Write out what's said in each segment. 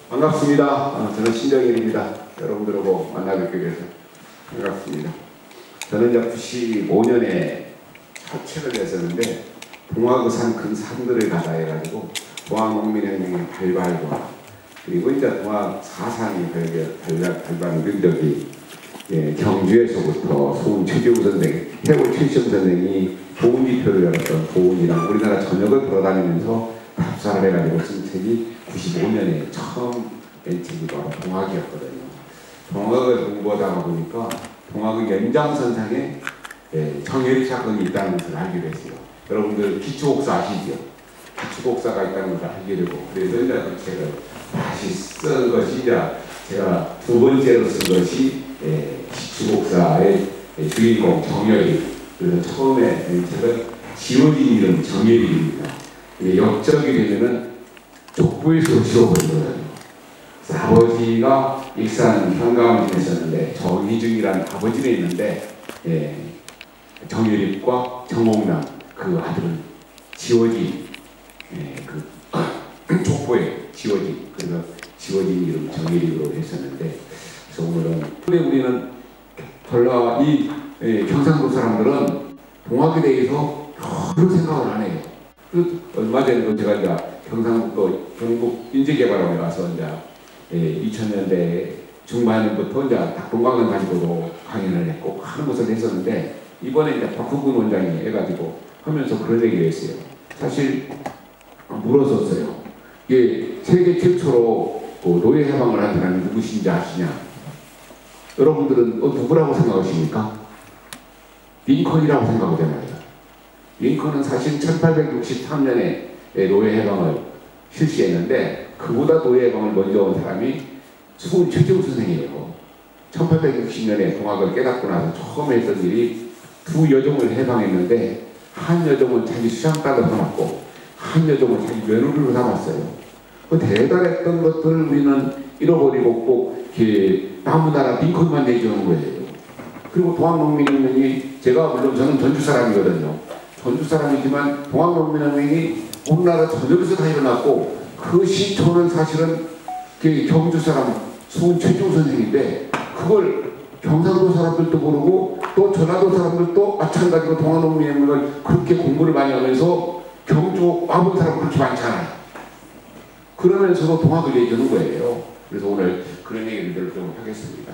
반갑습니다. 저는 신정일입니다. 여러분들하고 만나뵙게 돼서 반갑습니다. 저는 이제 95년에 사책을 냈었는데 동학의산 큰 산들을 가다 해가지고 동학농민혁명의 발발과 그리고 이제 동학 사상이 발발 능력이 경주에서부터 소은 최재우 선생, 해골 최시영 선생이 보훈지표를 열었던 보훈이랑 우리나라 전역을 돌아다니면서 답사를 해가지고 쓴 책이 95년에 처음 낸 책이 바로 동학이었거든요. 동학을 공부하다 보니까 동학의 연장선상에 정혜리 사건이 있다는 것을 알게 됐어요. 여러분들 기초곡사 아시죠? 기초곡사가 있다는 것을 알게 되고 그래서 이제 그 책을 다시 쓴 것이 이제 제가 두 번째로 쓴 것이 기초곡사의 주인공 정혜리. 그래서 처음에 이 책은 지워진 이름 정혜리입니다. 역적이 되면은 족보에서 지워버리거든요. 아버지가 익산 현감을 지냈었는데 정희중이라는 아버지가 있는데 정유립과 정옥남 그 아들은 지워진 그 족보에 지워진 그래서 지워진 이름 정유립으로 했었는데 그래서 오늘은 근데 우리는 전라 이 경상도 사람들은 동학에 대해서 별로 생각을 안 해요. 얼마 전에도 제가 이제 경상북도 경북 인재개발원에 가서 이제 2000년대 중반부터 이제 닭동강을 가지고도 강연을 했고 하는 것을 했었는데 이번에 이제 박훈근 원장이 해가지고 하면서 그런 얘기를 했어요. 사실 물었었어요. 이게 세계 최초로 노예 해방을 한 사람이 누구신지 아시냐? 여러분들은 누구라고 생각하십니까? 링컨이라고 생각하잖아요. 링컨은 사실 1863년에 노예 해방을 실시했는데 그보다 노예 해방을 먼저 온 사람이 수은 최재우 선생이에요. 1860년에 동학을 깨닫고 나서 처음 했던 일이 두 여종을 해방했는데 한 여종은 자기 수장딸로 삼았고 한 여종은 자기 며느리로 삼았어요. 그 대단했던 것들을 우리는 잃어버리고 꼭 나무나라 링컨만 내주는 거예요. 그리고 동학농민혁명이 제가 물론 저는 전주 사람이거든요. 전주 사람이지만 동학농민혁명이 우리나라 전역에서 다 일어났고 그 시초는 사실은 경주 사람 수은 최종 선생인데 그걸 경상도 사람들도 모르고 또 전라도 사람들도 마찬가지로 동학농민혁명을 그렇게 공부를 많이 하면서 경주 와본 사람 그렇게 많지 않아요. 그러면서도 동학을 얘기하는 거예요. 그래서 오늘 그런 얘기를 좀 하겠습니다.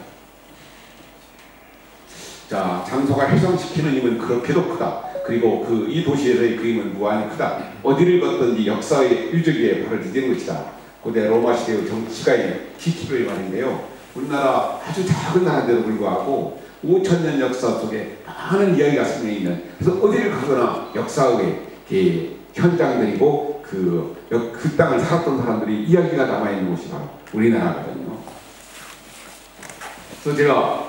자, 장소가 훼손시키는 힘은 그렇게도 크다. 그리고 이 도시에서의 그 힘은 무한히 크다. 어디를 걷든지 역사의 일적에 발을 디디는 것이다. 고대 로마 시대의 정치가인 티투르의 말인데요. 우리나라 아주 작은 나라인데도 불구하고 5000년 역사 속에 많은 이야기가 스며 있는 그래서 어디를 가거나 역사의 현장들이고 그 땅을 살았던 사람들이 이야기가 남아있는 곳이 바로 우리나라거든요. 그래서 제가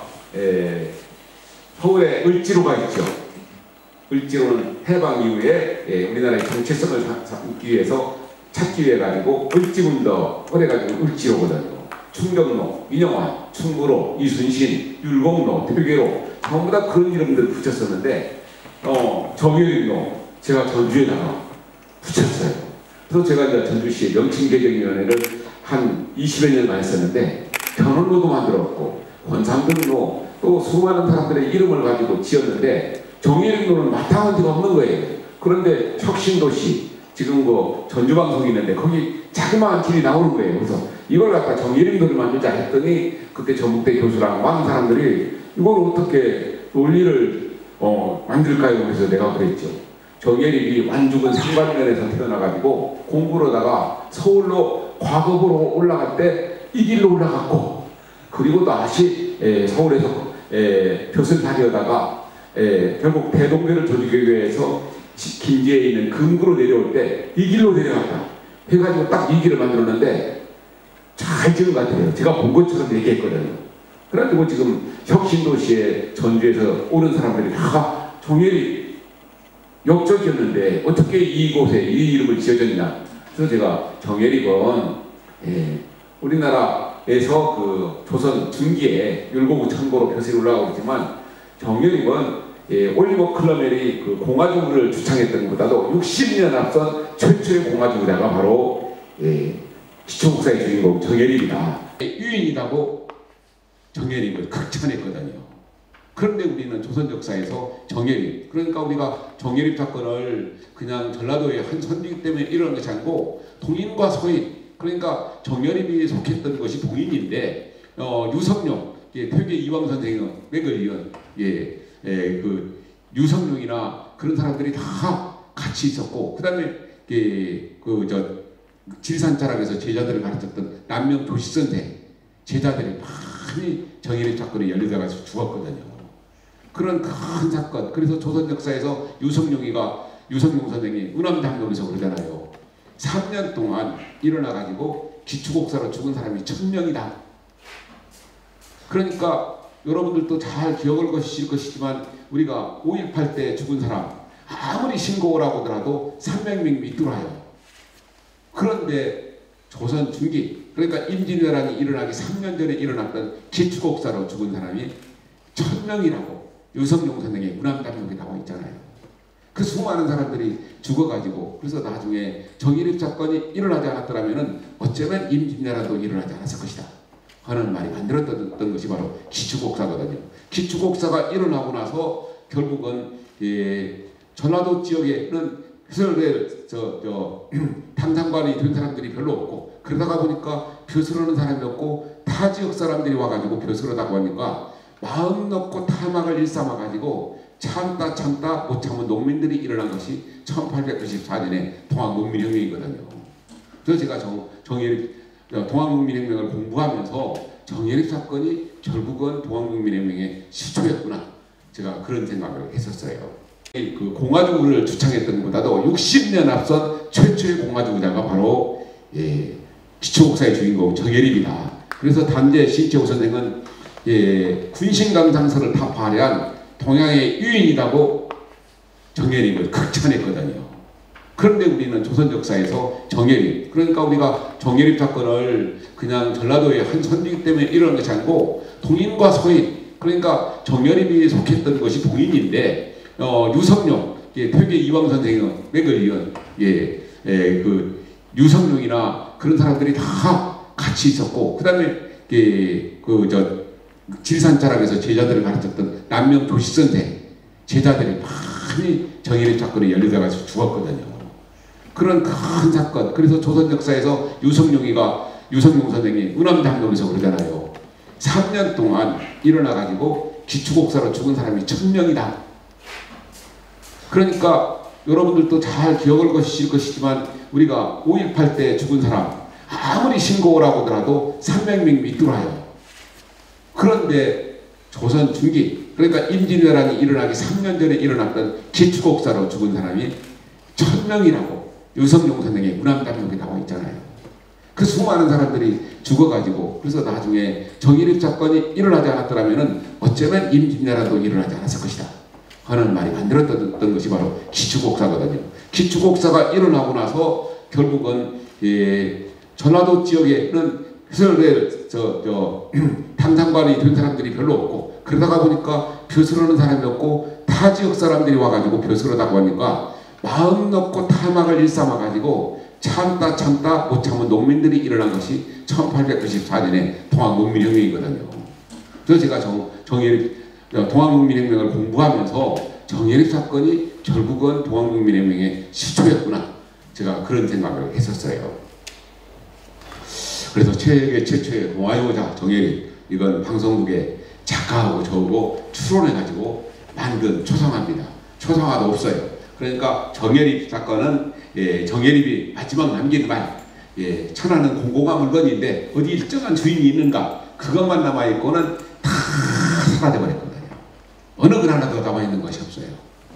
서울에 을지로가 있죠. 을지로는 해방 이후에 우리나라의 정체성을 찾기 위해서 가지고 을지문더 그래가지고 을지로거든요. 충정로, 민영환, 충무로, 이순신, 율곡로, 대교로 전부 다 그런 이름들을 붙였었는데 정유림로 제가 전주에다가 붙였어요. 그래서 제가 이제 전주시의 명칭개정위원회를 한 20여 년 만에 썼는데 변원로도 만들었고 권상등로 또 수많은 사람들의 이름을 가지고 지었는데 정유림로는 마땅한 데가 없는 거예요. 그런데 혁신도시 지금 전주방송이 있는데 거기 자그마한 길이 나오는 거예요. 그래서 이걸 갖다 정유림로를 만들자 했더니 그때 전북대 교수랑 많은 사람들이 이걸 어떻게 논리를 만들까요? 그래서 내가 그랬죠. 정예림이 완죽은 상관면에서 태어나가지고 공부를 하다가 서울로 과거부로 올라갈 때 이 길로 올라갔고 그리고 다시 서울에서 벼슬 다니다가 결국 대동대를 조직하기 위해서 김제에 있는 금구로 내려올 때 이 길로 내려갔다 해가지고 딱 이 길을 만들었는데 잘 지은 것 같아요. 제가 본 것처럼 얘기했거든요. 그래가지고 지금 혁신도시에 전주에서 오는 사람들이 다 정예림 역적이었는데 어떻게 이곳에 이 이름을 지어졌냐. 그래서 제가 정예림은 우리나라에서 조선 중기에 율곡우 천고로 벼슬이 올라가고 있지만 정예림은 올리버 클러멜이 공화주의를 주창했던 것보다도 60년 앞선 최초의 공화주의자가 바로 기초국사의 주인공 정예립이다. 유인이라고 정예립을 극찬했거든요. 그런데 우리는 조선 역사에서 정예립, 그러니까 우리가 정예립 사건을 그냥 전라도의 한 선비 때문에 일어난 것이 아니고 동인과 서인, 그러니까 정예립이 속했던 것이 동인인데 유성룡, 표계 이황 선생은 맥을 이은 그 유성룡이나 그런 사람들이 다 같이 있었고, 그다음에 질산자락에서 제자들을 가르쳤던 남명 조시선생 제자들이 많이 정예립 사건에 연루돼가지고 죽었거든요. 그런 큰 사건. 그래서 조선 역사에서 유성룡 선생이 은암장로에서 그러잖아요. 3년 동안 일어나가지고 기축옥사로 죽은 사람이 1000명이다. 그러니까 여러분들도 잘 기억을 거실 것이지만 우리가 5.18 때 죽은 사람 아무리 신고를 하고 하더라도 300명 밑돌아요. 그런데 조선 중기, 그러니까 임진왜란이 일어나기 3년 전에 일어났던 기축옥사로 죽은 사람이 1000명이라고 유성룡 선생의 문암담록에 나와 있잖아요. 그 수많은 사람들이 죽어가지고, 그래서 나중에 정예립 사건이 일어나지 않았더라면 어쩌면 임진왜란도 일어나지 않았을 것이다 하는 말이 만들었던 것이 바로 기축옥사거든요. 기축옥사가 일어나고 나서 결국은 전라도 지역에는 탕상관이 된 사람들이 별로 없고, 그러다가 보니까 벼슬하는 사람이 없고 타 지역 사람들이 와가지고 벼슬하다고 하니까 마음 놓고 타막을 일삼아가지고 참다 못 참은 농민들이 일어난 것이 1894년에 동학농민혁명이거든요. 그래서 제가 동학농민혁명을 공부하면서 정예립 사건이 결국은 동학농민혁명의 시초였구나, 제가 그런 생각을 했었어요. 그 공화주의를 주창했던 것보다도 60년 앞선 최초의 공화주의자가 바로 기초국사의 주인공 정예립이다. 그래서 단재 신채호 선생은 군신강상서를 다 발해한 동양의 유인이라고 정예립을 극찬했거든요. 그런데 우리는 조선 역사에서 정예립, 그러니까 우리가 정예립 사건을 그냥 전라도의 한 선비 때문에 일어난 것이 아니고 동인과 서인, 그러니까 정예립이 속했던 것이 동인인데 유성룡, 표계 이황 선생은 맥을 이은 그 유성룡이나 그런 사람들이 다 같이 있었고, 그다음에 질산자락에서 제자들을 가르쳤던 남명 조시선생 제자들이 많이 정예립 사건에 연루돼가지고 죽었거든요. 그런 큰 사건. 그래서 조선 역사에서 유성룡 선생이 은암장로에서 그러잖아요. 3년 동안 일어나가지고 기축옥사로 죽은 사람이 1000명이다. 그러니까 여러분들도 잘 기억을 거실 것이지만 우리가 5.18 때 죽은 사람 아무리 신고를 하고 하더라도 300명 밑돌아요. 그런데 조선 중기, 그러니까 임진왜란이 일어나기 3년 전에 일어났던 기축옥사로 죽은 사람이 1000명이라고 유성룡 선생의 문암담록에 나와 있잖아요. 그 수많은 사람들이 죽어가지고, 그래서 나중에 정예립 사건이 일어나지 않았더라면 어쩌면 임진왜란도 일어나지 않았을 것이다 하는 말이 만들었던 것이 바로 기축옥사거든요. 기축옥사가 일어나고 나서 결국은 전라도 지역에는 탕상관이 된 사람들이 별로 없고, 그러다가 보니까 벼슬하는 사람이 없고 타 지역 사람들이 와가지고 벼슬하다고 하니까 마음 놓고 타막을 일삼아가지고 참다 못 참은 농민들이 일어난 것이 1894년에 동학농민혁명이거든요. 그래서 제가 동학농민혁명을 공부하면서 정예립 사건이 결국은 동학농민혁명의 시초였구나, 제가 그런 생각을 했었어요. 그래서 세계 최초의 동아여자 정예립, 이건 방송국에 작가하고 저하고 추론해가지고 만든 초상화입니다. 초상화도 없어요. 그러니까 정예립 사건은 정예립이 마지막 남긴 말, 천하는 공공한 물건인데 어디 일정한 주인이 있는가, 그것만 남아있고는 다 사라져버렸거든요. 어느 글 하나도 남아있는 것이 없어요.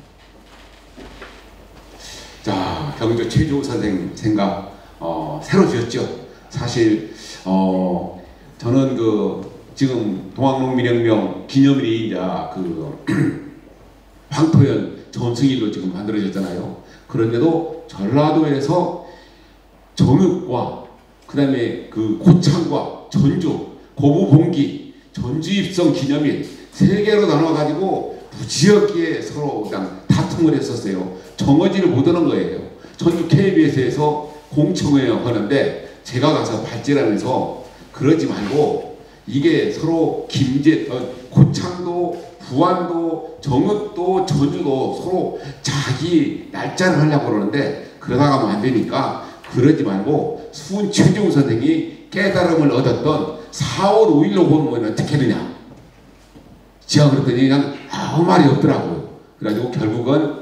자, 경조 최주호 선생 생각 새로 지었죠. 사실 저는 지금 동학농민혁명 기념일이 이제 황토연 전승일로 지금 만들어졌잖아요. 그런데도 전라도에서 정읍과 그다음에 고창과 전주, 고부봉기, 전주 입성 기념일 3개로 나눠가지고 무지하게 서로 그냥 다툼을 했었어요. 정어지를 못 하는 거예요. 전주 KBS에서 공청회 하는데 제가 가서 발제하면서 그러지 말고 이게 서로 고창도 부안도 정읍도 전주도 서로 자기 날짜를 하려고 그러는데 그러다가 하면 안 되니까 그러지 말고 수은 최종 선생이 깨달음을 얻었던 4월 5일로 보면 어떻게 되냐. 제가 그랬더니 그냥 아무 말이 없더라고요. 그래가지고 결국은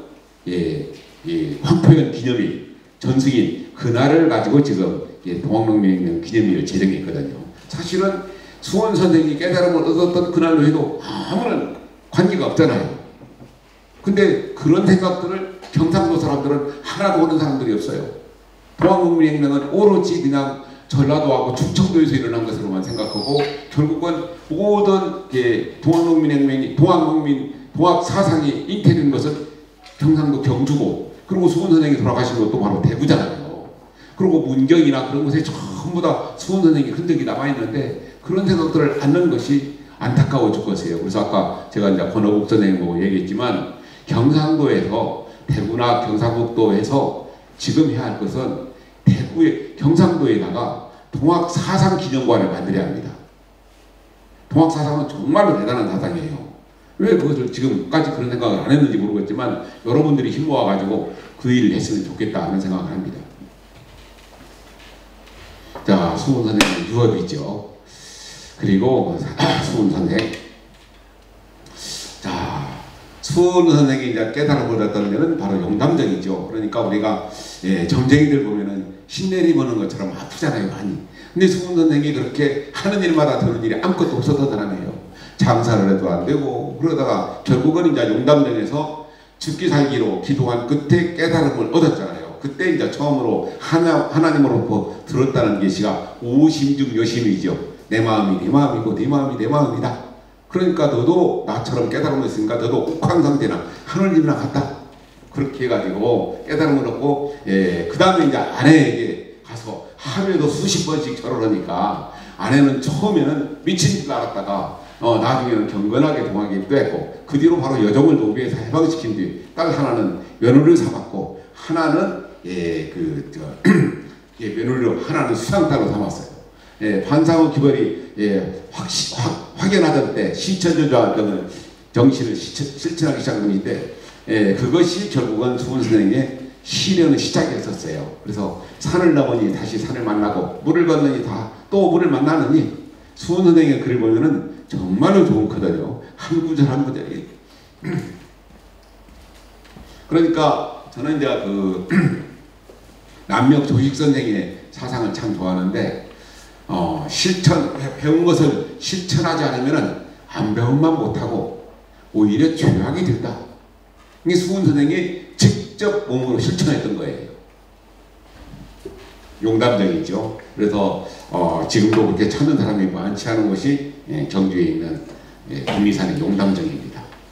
황표현 기념일 전승인 그날을 가지고 지금 동학농민혁명 기념일을 제정했거든요. 사실은 수원 선생이 깨달음을 얻었던 그날로 해도 아무런 관계가 없잖아요. 근데 그런 생각들을 경상도 사람들은 하나도 오는 사람들이 없어요. 동학농민혁명은 오로지 그냥 전라도하고 충청도에서 일어난 것으로만 생각하고 결국은 모든 동학농민혁명이 동학 사상이 잉태된 것은 경상도 경주고 그리고 수원 선생이 돌아가신 것도 바로 대구잖아요. 그리고 문경이나 그런 곳에 전부 다 수원 선생의 흔적이 남아있는데 그런 생각들을 않는 것이 안타까워 죽겠어요. 그래서 아까 제가 이제 권호국 선생님하고 얘기했지만 경상도에서 대구나 경상북도에서 지금 해야 할 것은 경상도에다가 동학사상기념관을 만들어야 합니다. 동학사상은 정말로 대단한 사상이에요. 왜 그것을 지금까지 그런 생각을 안 했는지 모르겠지만 여러분들이 힘 모아가지고 그 일을 했으면 좋겠다 하는 생각을 합니다. 자, 수은 선생님 유업이죠. 그리고 수은 선생. 자, 수은 선생이 이제 깨달음을 얻었다는 데는 바로 용담정이죠. 그러니까 우리가 점쟁이들 보면은 신내리 보는 것처럼 아프잖아요, 많이. 근데 수은 선생이 그렇게 하는 일마다 되는 일이 아무것도 없었던 사람이에요. 장사를 해도 안 되고 그러다가 결국은 이제 용담정에서 죽기 살기로 기도한 끝에 깨달음을 얻었잖아요. 그때 이제 처음으로 하나님으로부터 들었다는 계시가 오심중 여심이죠. 내 마음이 네 마음이고 네 마음이 내 마음이다. 그러니까 너도 나처럼 깨달음을 했으니까 너도 옥황상제나 하늘님이나 같다. 그렇게 해가지고 깨달음을 얻고 그 다음에 이제 아내에게 가서 하루에도 수십 번씩 절을 하니까 아내는 처음에는 미친 줄 알았다가 나중에는 경건하게 동하기도 했고 그 뒤로 바로 여종을 노비에서 해방시킨 뒤 딸 하나는 며느리를 삼았고 하나는 며느리로 하나는 수상딸로 삼았어요. 반상의 기벌이 확연하던 때 시천조조하던 정신을 실천하기 시작한 때 그것이 결국은 수은 선생의 시련의 시작이었어요. 그래서 산을 넘으니 다시 산을 만나고 물을 건너니 또 물을 만나느니 수은 선생의 글을 보면은 정말로 좋거든요. 한 구절 한 구절이. 그러니까 저는 이제 남역 조식 선생의 사상을 참 좋아하는데 배운 것을 실천하지 않으면은 안 배운만 못하고 오히려 죄악이 된다. 이게 수은 선생이 직접 몸으로 실천했던 거예요. 용담정이죠. 그래서 지금도 그렇게 찾는 사람이 많지 않은 곳이 경주에 있는 국리산의 용담정입니다.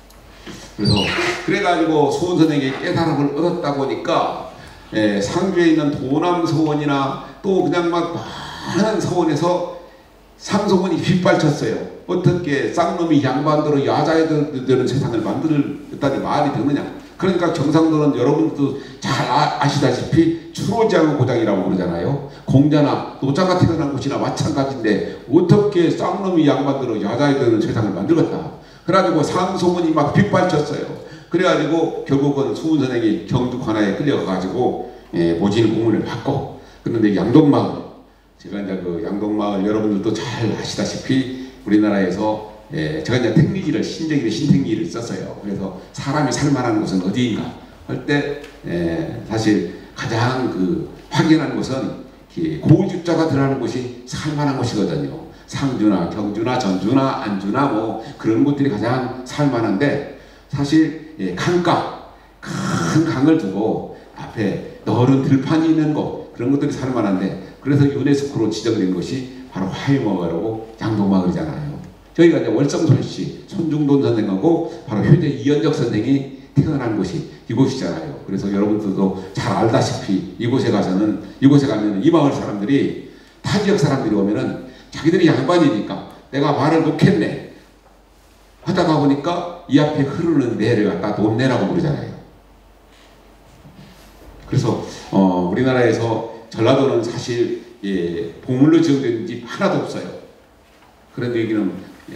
그래가지고 수은 선생이 깨달음을 얻었다 보니까 상주에 있는 도남서원이나 또 그냥 막 많은 서원에서 상소문이 휘발쳤어요. 어떻게 쌍놈이 양반들을 야자에 드는 세상을 만들었다니 말이 되느냐. 그러니까 경상도는 여러분들도 잘 아시다시피 추로지하고 고장이라고 그러잖아요. 공자나 노자가 태어난 곳이나 마찬가지인데 어떻게 쌍놈이 양반들을 야자에 드는 세상을 만들었다. 그래가지고 상소문이 막 빗발쳤어요. 그래가지고 결국은 수은 선생이 경주 관아에 끌려가가지고 모진 공문을 받고 그런데 양동마을 제가 이제 그 양동마을 여러분들도 잘 아시다시피 우리나라에서 제가 이제 택리지를 신택리를 썼어요. 그래서 사람이 살만한 곳은 어디인가 할 때 사실 가장 확인한 곳은 고을주자가 들어가는 곳이 살만한 곳이거든요. 상주나 경주나 전주나 안주나 뭐 그런 곳들이 가장 살만한데 사실 강가 큰 강을 두고 앞에 넓은 들판이 있는 곳 그런 것들이 살만한데 그래서 유네스코로 지정된 것이 바로 화해마을하고 양동마을이잖아요. 저희가 이제 월성솔씨 손중돈 선생하고 바로 효제 이현적 선생이 태어난 곳이 이곳이잖아요. 그래서 여러분들도 잘 알다시피 이곳에 가면 이 마을 사람들이 타 지역 사람들이 오면은 자기들이 양반이니까 내가 말을 놓겠네 하다가 보니까 이 앞에 흐르는 내를 갖다 논내라고 부르잖아요. 그래서 우리나라에서 전라도는 사실 보물로 지어진 집 하나도 없어요. 그런 얘기는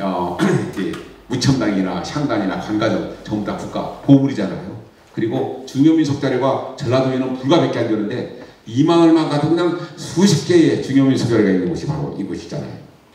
무첨당이나 향단이나 관가정 전부 다 국가 보물이잖아요. 그리고 중요민속 자료가 전라도에는 불가밖에 안 되는데 2만 얼마 가도 그냥 수십 개의 중요민속 자료가 있는 곳이 바로 이곳이잖아요.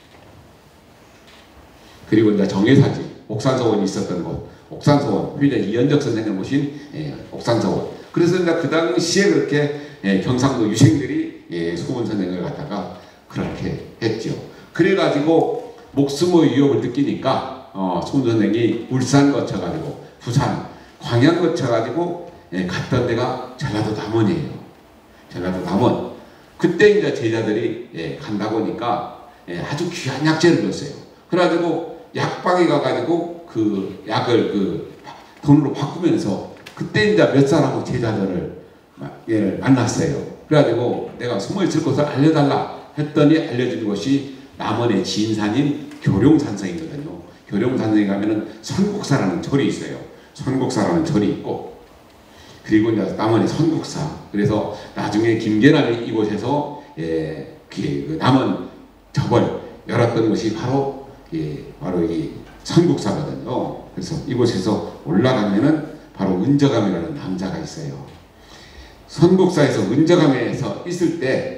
그리고 이제 정예사지 옥산서원이 있었던 곳, 옥산서원 회장 이현적 선생을 모신 옥산서원. 그래서 이제 그 당시에 그렇게 경상도 유생들이 소원 선생을 갖다가 그렇게 했죠. 그래가지고 목숨의 위협을 느끼니까 소원 선생이 울산 거쳐가지고 부산, 광양 거쳐가지고 갔던 데가 전라도 남원이에요. 전라도 남원. 그때 이제 제자들이 간다 보니까 아주 귀한 약재를 줬어요. 그래가지고 약방에 가가지고 그 약을 돈으로 바꾸면서 그때 이제 몇 사람의 제자들을 만났어요. 그래가지고 내가 숨어 있을 곳을 알려달라 했더니 알려준 것이 남원의 진산인 교룡산성이거든요. 교룡산성에 가면은 선국사라는 절이 있어요. 선국사라는 절이 있고, 그리고 이제 남원의 선국사. 그래서 나중에 김계남이 이곳에서 그 남원 접을 열었던 곳이 바로 이 선국사거든요. 그래서 이곳에서 올라가면은 바로 은저감이라는 남자가 있어요. 선국사에서 은저감에서 있을 때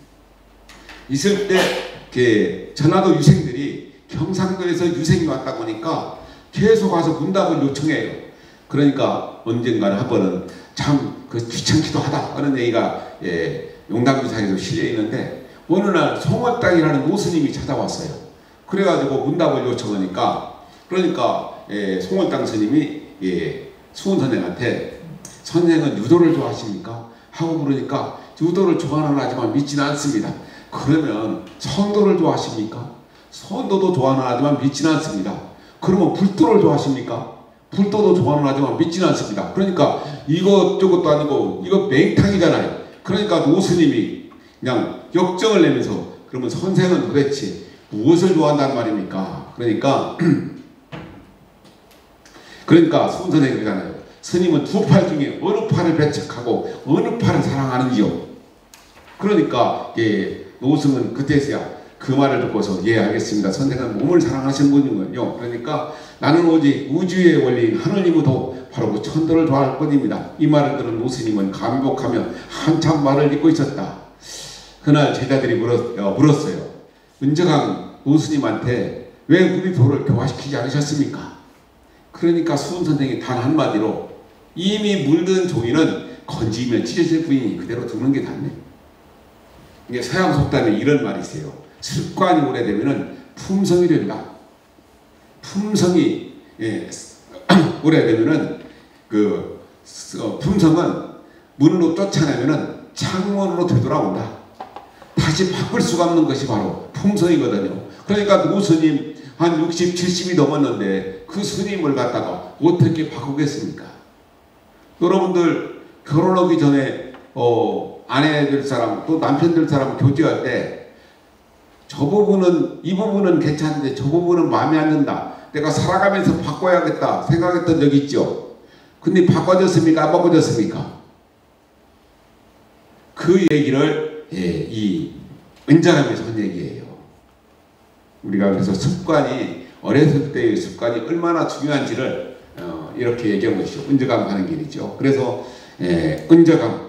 전라도 유생들이 경상도에서 유생이 왔다 보니까 계속 와서 문답을 요청해요. 그러니까 언젠가는 한 번은 참 귀찮기도 하다 하는 얘기가 용담유사에서 실려 있는데, 어느 날 송월당이라는 노스님이 찾아왔어요. 그래가지고 문답을 요청하니까, 그러니까 송월당 스님이 수훈 선생한테 선생은 유도를 좋아하십니까? 하고 물으니까 유도를 좋아는 하지만 믿지는 않습니다. 그러면 선도를 좋아하십니까? 선도도 좋아는 하지만 믿지는 않습니다. 그러면 불도를 좋아하십니까? 불도도 좋아는 하지만 믿지는 않습니다. 그러니까 이것저것도 아니고 이거 맹탕이잖아요. 그러니까 노스님이 그냥 역정을 내면서 그러면 선생은 도대체 무엇을 좋아한다는 말입니까? 그러니까 수훈 선생이 그러잖아요. 스님은 두 팔 중에 어느 팔을 배척하고 어느 팔을 사랑하는지요. 그러니까 노승은 그때서야 그 말을 듣고서 알겠습니다. 선생은 몸을 사랑하시는 분이군요. 그러니까 나는 오직 우주의 원리인 하느님도 바로 그 천도를 좋아할 뿐입니다. 이 말을 들은 노스님은 감격하며 한참 말을 잇고 있었다. 그날 제자들이 물었어요. 은저강 노스님한테 왜 우리 도를 교화시키지 않으셨습니까? 그러니까 수훈 선생이 단 한마디로 이미 물든 종이는 건지면 찢어질 뿐이니 그대로 두는 게 낫네. 이게 서양 속담에 이런 말이 있어요. 습관이 오래되면 품성이 된다. 품성이 오래되면은 품성은 문으로 쫓아내면은 창문으로 되돌아온다. 다시 바꿀 수가 없는 것이 바로 품성이거든요. 그러니까 노스님 한 60, 70이 넘었는데 그 스님을 갖다가 어떻게 바꾸겠습니까? 여러분들 결혼하기 전에 아내 될 사람 또 남편 될 사람 교제할 때 이 부분은 괜찮은데 저 부분은 마음에 안 든다. 내가 살아가면서 바꿔야겠다 생각했던 적 있죠. 근데 바꿔졌습니까? 안 바꿔졌습니까? 그 얘기를 이 은자감에서 한 얘기예요. 우리가 그래서 습관이 어렸을 때의 습관이 얼마나 중요한지를 이렇게 얘기한 것이죠. 은저감 가는 길이죠. 그래서 은저감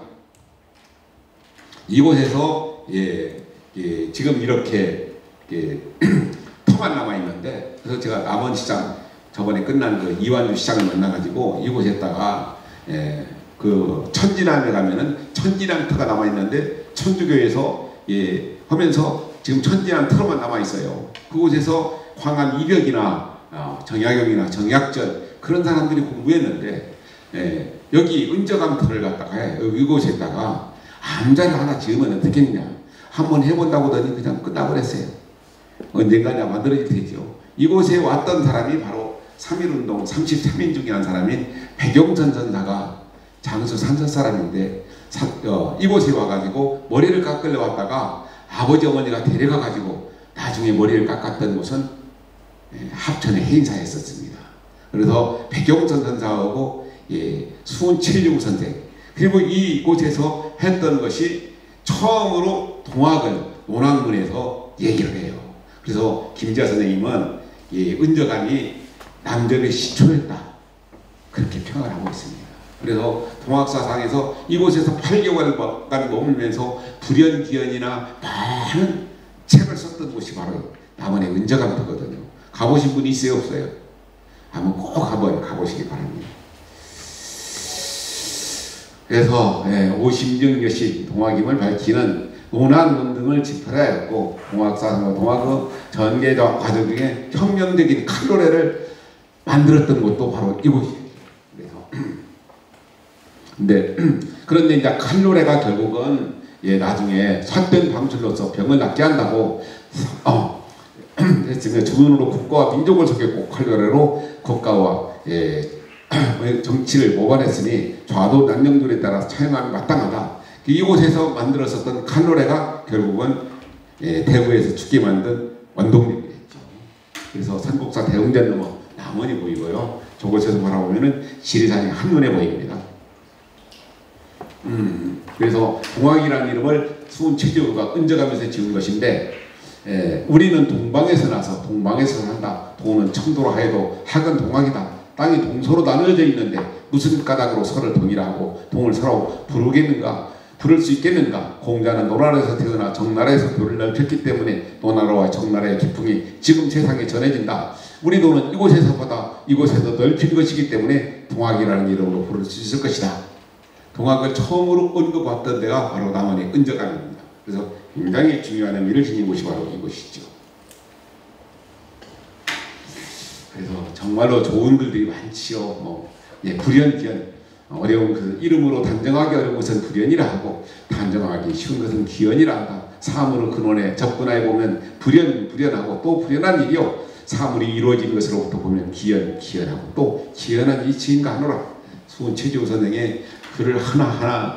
이곳에서 지금 이렇게 터만 남아 있는데, 그래서 제가 남원시장 저번에 끝난 그 이완주 시장을 만나가지고 이곳에다가 그 천지남에 가면은 천지남 터가 남아 있는데 천주교에서 하면서 지금 천지남 터로만 남아 있어요. 그곳에서 광안 이벽이나 정약용이나 정약전 그런 사람들이 공부했는데 여기 은저감 터를 갖다가 이곳에다가 암자를 하나 지으면 어떻겠냐. 한번 해본다고 하더니 그냥 끝나버렸어요. 언젠가냐 만들어질 테죠. 이곳에 왔던 사람이 바로 3.1운동 33인중이라는 사람인 백용천 선사가 장수 산서 사람인데 이곳에 와가지고 머리를 깎으려 왔다가 아버지 어머니가 데려가가지고 나중에 머리를 깎았던 곳은 합천의 해인사였었습니다. 그래서 백용천 선사하고 수훈 칠중 선생 그리고 이곳에서 했던 것이 처음으로 동학을 논학문에서 얘기를 해요. 그래서 김지아 선생님은 은저감이 남접의 시초였다, 그렇게 평을 하고 있습니다. 그래서 동학사상에서 이곳에서 8개월간 머물면서 불연기연이나 많은 책을 썼던 곳이 바로 남원의 은저감터거든요. 가보신 분이 있어요, 없어요? 한번 꼭 한번 가보시기 바랍니다. 그래서 56여시 동학임을 밝히는 논학문 등을 집필하였고, 동학사상과 동학의 전개 과정 중에 혁명적인 칼로레를 만들었던 곳도 바로 이곳이에요. 그런데 이제 칼로레가 결국은 나중에 삿된 방출로서 병을 낫게 한다고 했으면 주문으로 국가와 민족을 속였고, 칼로레로 국가와 정치를 모반했으니 좌도 난령들에 따라 처형함이 마땅하다. 이곳에서 만들었었던 칼로레가 결국은 대구에서 죽게 만든 원동력이 됐죠. 그래서 삼국사 대웅전 넘어 남원이 보이고요. 저곳에서 바라보면은 지리산이 한눈에 보입니다. 그래서 동학이라는 이름을 수훈 최재우가 은저가면서 지은 것인데, 우리는 동방에서 나서 동방에서 산다. 동은 청도로 하여도 학은 동학이다. 땅이 동서로 나누어져 있는데 무슨 까닭으로 서를 동이라고 동을 서로 부를 수 있겠는가? 공자는 노나라에서 태어나 정나라에서 교를 넓혔기 때문에 노나라와 정나라의 기풍이 지금 세상에 전해진다. 우리 도는 이곳에서보다 이곳에서 넓힌 것이기 때문에 동학이라는 이름으로 부를 수 있을 것이다. 동학을 처음으로 언급했던 데가 바로 남원의 은저감입니다. 그래서 굉장히 중요한 의미를 지닌 곳이 바로 이곳이죠. 그래서 정말로 좋은 글들이 많지요. 불연기연, 어려운 그 이름으로 단정하기 어려운 것은 불연이라 하고, 단정하기 쉬운 것은 기연이라 한다. 사물을 근원에 접근해 보면 불연하고, 또 불연한 일이요, 사물이 이루어진 것으로부터 보면 기연하고, 또 기연한 이치인가 하노라. 수훈 최재우 선생의 글을 하나하나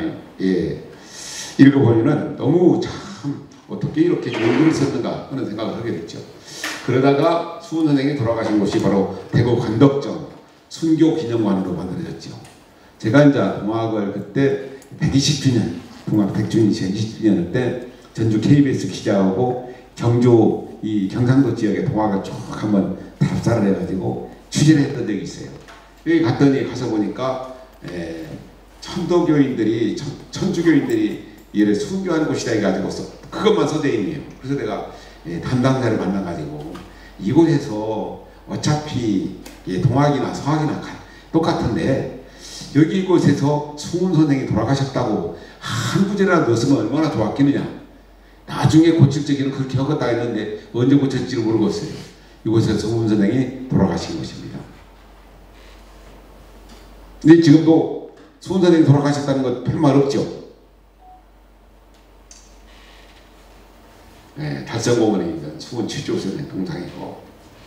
읽어보면 너무 참 어떻게 이렇게 좋은 글을 썼는가 하는 생각을 하게 됐죠. 그러다가 수훈 선생이 돌아가신 곳이 바로 대구 관덕정 순교 기념관으로 만들어졌죠. 제가 이제 동학을 그때 120주년, 동학 100주년, 120주년 때 전주 KBS 기자하고 경상도 지역의 동학을 쭉 한번 답사를 해가지고 취재를 했던 적이 있어요. 여기 가서 보니까 천주교인들이 이를 순교한 곳이다 해가지고 그것만 써져 있네요. 그래서 내가 담당자를 만나가지고 이곳에서 어차피 동학이나 서학이나 똑같은데 여기 이곳에서 수훈 선생이 돌아가셨다고 한 구절이라도 넣었으면 얼마나 좋았겠느냐. 나중에 고칠 적에는 그렇게 하겠다 했는데 언제 고쳤지를 모르겠어요. 이곳에서 수훈 선생이 돌아가신 것입니다. 근데 지금도 수훈 선생이 돌아가셨다는 것 별 말 없죠. 달성공원에 있는 수훈 최재우 선생 동상이고,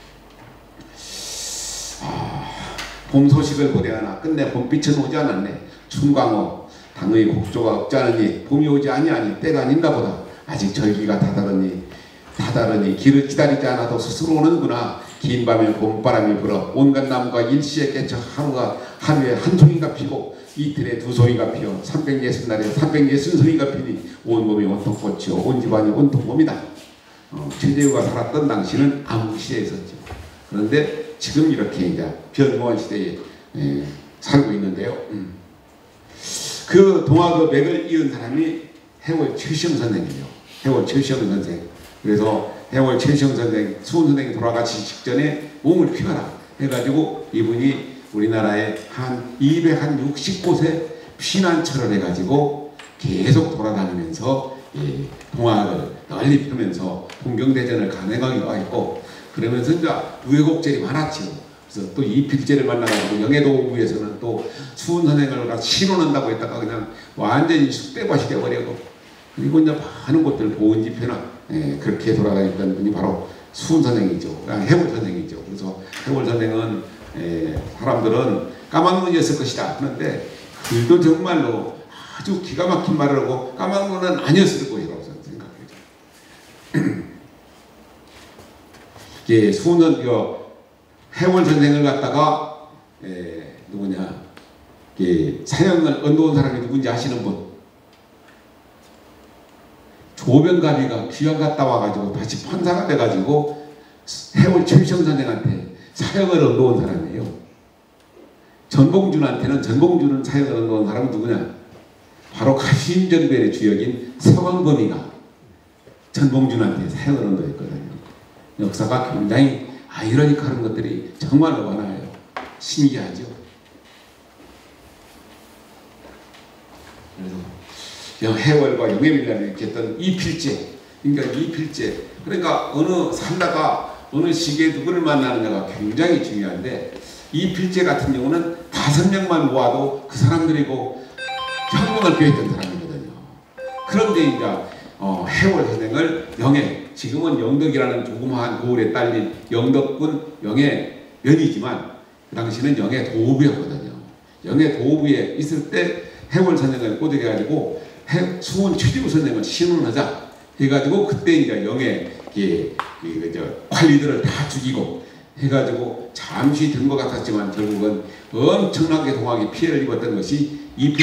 봄 소식을 보내하나 끝내 봄빛은 오지 않았네. 춘광호 당의 곡조가 없지 않으니 봄이 오지 아니하니 때가 아닌가 보다. 아직 절기가 다다르니 길을 기다리지 않아도 스스로 오는구나. 긴 밤에 봄바람이 불어 온갖 나무가 일시에 깨쳐 하루에 한 송이가 피고 이틀에 두 송이가 피어 360날에 360송이가 피니 온 몸이 온통 꽃이요 온 집안이 온통 봄이다. 최재우가 살았던 당시는 암흑 시대에 있었죠. 그런데 지금 이렇게 이제 변모한 시대에 살고 있는데요. 그 동학의 맥을 이은 사람이 해월 최시영 선생이에요. 해월 최시영 선생. 그래서 해월 최시영 선생, 수훈 선생이 돌아가시기 직전에 몸을 피워라 해가지고 이분이 우리나라에 한 260곳에 피난처를 해가지고 계속 돌아다니면서 동학을 널리 펴면서 동경대전을 간행하기도 했고, 그러면서 이제 우여곡절이 많았죠. 그래서 또 이필재를 만나가지고 영해도구에서는 또 수훈 선생을 신원한다고 했다가 그냥 완전히 쑥대밭이 되어버리고, 그리고 이제 많은 곳들 보은지표나 그렇게 돌아다녔던 분이 바로 수훈 선생이죠. 해월 선생이죠. 그래서 해월 선생은 사람들은 까막눈이었을 것이다 하는데 글도 정말로 아주 기가 막힌 말을 하고 까막눈은 아니었을 것이라고 생각해요. 수훈은 해월 선생을 갖다가 누구냐 사형을 언도한 사람이 누군지 아시는 분? 조변가비가 귀양 갔다 와가지고 다시 판사가 돼가지고 해월 최유성 선생한테 사형을 얻어온 사람이에요. 전봉준은 사형을 얻어온 사람은 누구냐? 바로 가시임전변의 주역인 서광범이가 전봉준한테 사형을 얻어냈거든요. 역사가 굉장히 아이러니컬한 것들이 정말 많아요. 신기하죠. 그래서 해월과 영해밀란을 일으켰던 이필제, 그러니까 이필제, 그러니까 살다가 어느 시기에 누구를 만나느냐가 굉장히 중요한데, 이필제 같은 경우는 5명만 모아도 그 사람들이고 혁명을 꾀했던 사람이거든요. 그런데 이제 해월 선생을 영해, 지금은 영덕이라는 조그마한 고을에 딸린 영덕군 영해면이지만 그 당시는 영해 도읍이었거든요. 영해 도읍에 있을 때 해월 선생을 꼬드겨가지고 수원 최지우 선생을 신원하자 해가지고 그때 이제 영해 관리들을 다 죽이고 해가지고 잠시 된 것 같았지만 결국은 엄청나게 동학이 피해를 입었던 것이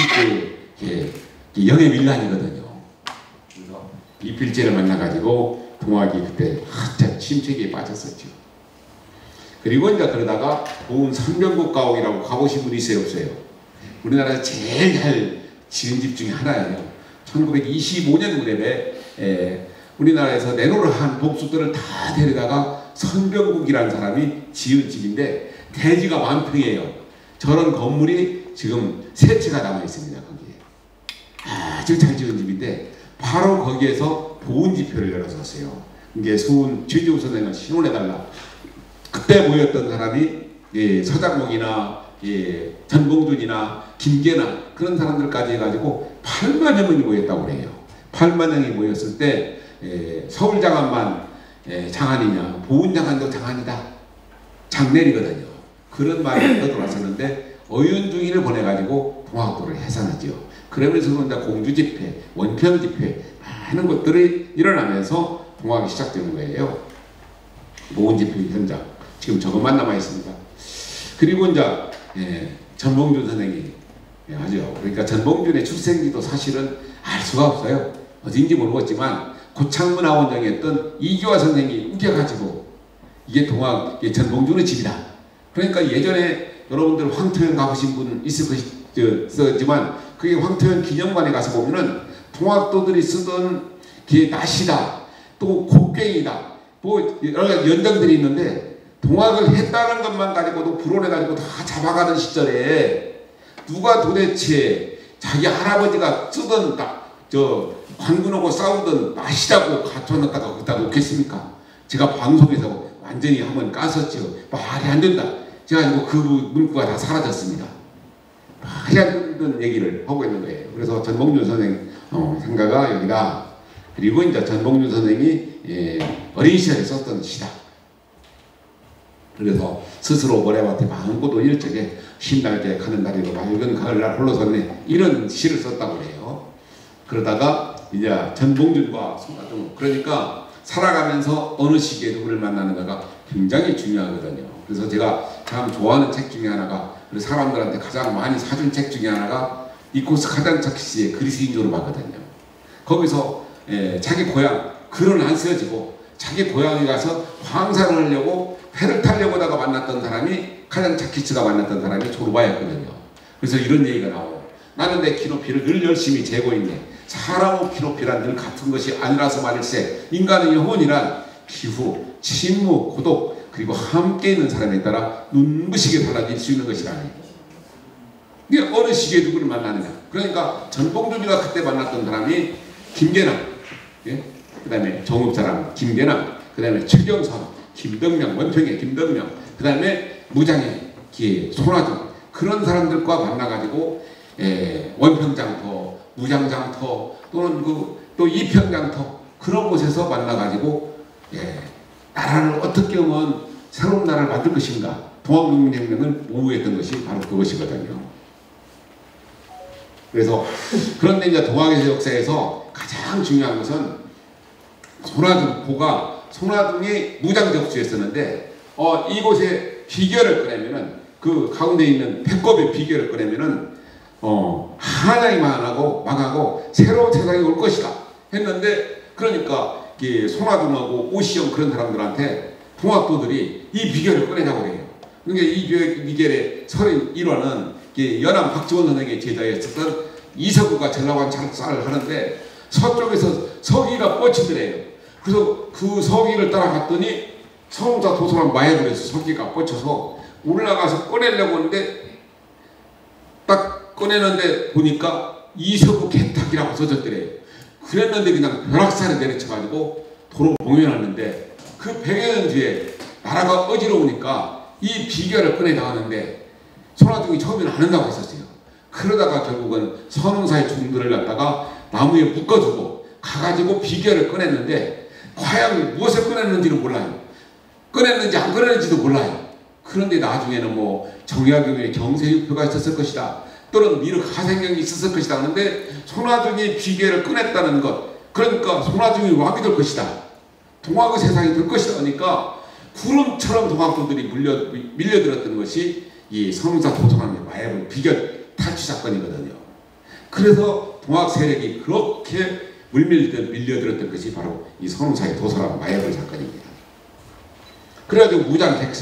이필제 영해밀란이거든요. 그래서 이필제를 만나가지고 동학이 그때 한참 침체기에 빠졌었죠. 그리고 이제 그러다가 보은 삼변국가옥이라고 가보신 분이 있어요, 없어요? 우리나라에서 제일 잘 지은 집 중에 하나예요. 1925년 무렵에 우리나라에서 내노를 한 복수들을 다 데려다가 선병국이라는 사람이 지은 집인데 대지가 만평이에요. 저런 건물이 지금 3채가 남아 있습니다. 거기에 아주 잘 지은 집인데 바로 거기에서 보훈지표를 열어줬어요. 이게 수훈 최지우 선생을 신원해달라. 그때 모였던 사람이 서장목이나 전봉준이나 김계나 그런 사람들까지 해가지고 8만여 명이 모였다고 그래요. 8만명이 모였을 때 서울장안만 장안이냐, 보훈장안도 장안이다, 장내리거든요. 그런 말이 떠들어왔었는데 어윤중인을 보내가지고 동학도를 해산하죠. 그러면서 이제 공주집회, 원평집회 많은 것들이 일어나면서 동학이 시작되는 거예요. 보훈집회 현장 지금 저것만 남아 있습니다. 그리고 이제 전봉준 선생이 하죠. 그러니까 전봉준의 출생지도 사실은 알 수가 없어요. 어딘지 모르겠지만 고창문화원장이었던 이규화 선생이 우겨가지고 이게 전봉준의 집이다. 그러니까 예전에 여러분들 황토현 가보신 분 있을 것이지만 그게 황토현 기념관에 가서 보면은 동학도들이 쓰던 낫이다, 또 곡괭이다, 뭐 여러 가지 연장들이 있는데 동학을 했다는 것만 가지고도 불온해가지고 다 잡아가는 시절에 누가 도대체 자기 할아버지가 쓰던 관군하고 싸우던 낫이라고 갖춰놨다가 거기다 놓겠습니까? 제가 방송에서 완전히 한번 깠었죠. 말이 안 된다. 제가 그 문구가 다 사라졌습니다. 말이 안 되는 얘기를 하고 있는 거예요. 그래서 전봉준 선생 생가가 여기다. 그리고 이제 전봉준 선생이 어린 시절에 썼던 시다. 그래서 스스로 모래밭에 마음고도 일적에 흰날개 가는 다리로 맑은 가을날 홀로섰네, 이런 시를 썼다고 해요. 그러다가 이제 전봉준과 송나중, 그러니까 살아가면서 어느 시기에 누구를 만나는가가 굉장히 중요하거든요. 그래서 제가 참 좋아하는 책 중에 하나가, 그리고 사람들한테 가장 많이 사준 책 중에 하나가 니코스 카잔차키스의 그리스인조를 봤거든요. 거기서 자기 고향, 글은 안 쓰여지고 자기 고향에 가서 황사를 하려고 배를 타려고 하다가 만났던 사람이, 카잔차키스가 만났던 사람이 조르바였거든요. 그래서 이런 얘기가 나와요. 나는 내 키높이를 늘 열심히 재고 있네. 사람의 키높이란 늘 같은 것이 아니라서 말일세. 인간의 영혼이란 기후, 침묵, 고독, 그리고 함께 있는 사람에 따라 눈부시게 달라질 수 있는 것이라니. 이게 어느 시기에 누구를 만나느냐. 그러니까 전봉준이가 그때 만났던 사람이 김계남, 그 다음에 정읍사람 김계남, 그 다음에 최경선, 김덕명, 원평의 김덕명, 그 다음에 무장의 손아중, 그런 사람들과 만나가지고 원평장터, 무장장터, 또는 또 이평장터, 그런 곳에서 만나가지고 나라를 어떻게 하면 새로운 나라를 만들 것인가, 동학농민혁명을 모의했던 것이 바로 그것이거든요. 그래서 그런데 이제 동학의 역사에서 가장 중요한 것은 손아중이 무장적수였었는데 이곳에 비결을 꺼내면은, 그 가운데 있는 배꼽의 비결을 꺼내면은 한양이 망하고 새로운 세상이 올 것이다 했는데, 그러니까 손아둥하고 오시영 그런 사람들한테 동학도들이 이 비결을 꺼내자고 해요. 그러니까 이 비결의 31화는 연암 박지원 선생의 제자였었던 이서구가 전라관 작사를 하는데 서쪽에서 서기가 뻗치더래요. 그래서 그 서기를 따라갔더니 성자 도서관 마약을 해서 서기가 뻗쳐서 올라가서 꺼내려고 하는데 딱 꺼내는데 보니까 이서구 개탁이라고 써졌더래요. 그랬는데 그냥 벼락살에 내려쳐가지고 도로 봉연하는데 그 100여 년 뒤에 나라가 어지러우니까 이 비결을 꺼내나가는데 손아둥이 처음에는 안 한다고 했었어요. 그러다가 결국은 선흥사의 종들을 갖다가 나무에 묶어주고 가가지고 비결을 꺼냈는데 과연 무엇을 꺼냈는지는 몰라요. 꺼냈는지 안 꺼냈는지도 몰라요. 그런데 나중에는 뭐 정약용의 경세유표가 있었을 것이다. 또는 미륵 하생경이 있었을 것이다. 하는데 손아둥이 비결을 꺼냈다는 것, 그러니까 손아둥이 왕이 될 것이다. 동학의 세상이 될 것이다. 그러니까 구름처럼 동학도들이 밀려들었던 것이 이 성사 도서관의 마약의 비결 탈취 사건이거든요. 그래서 동학 세력이 그렇게 밀려들었던 것이 바로 이 성사의 도서관 마약의 사건입니다. 그래가지고 무장객사,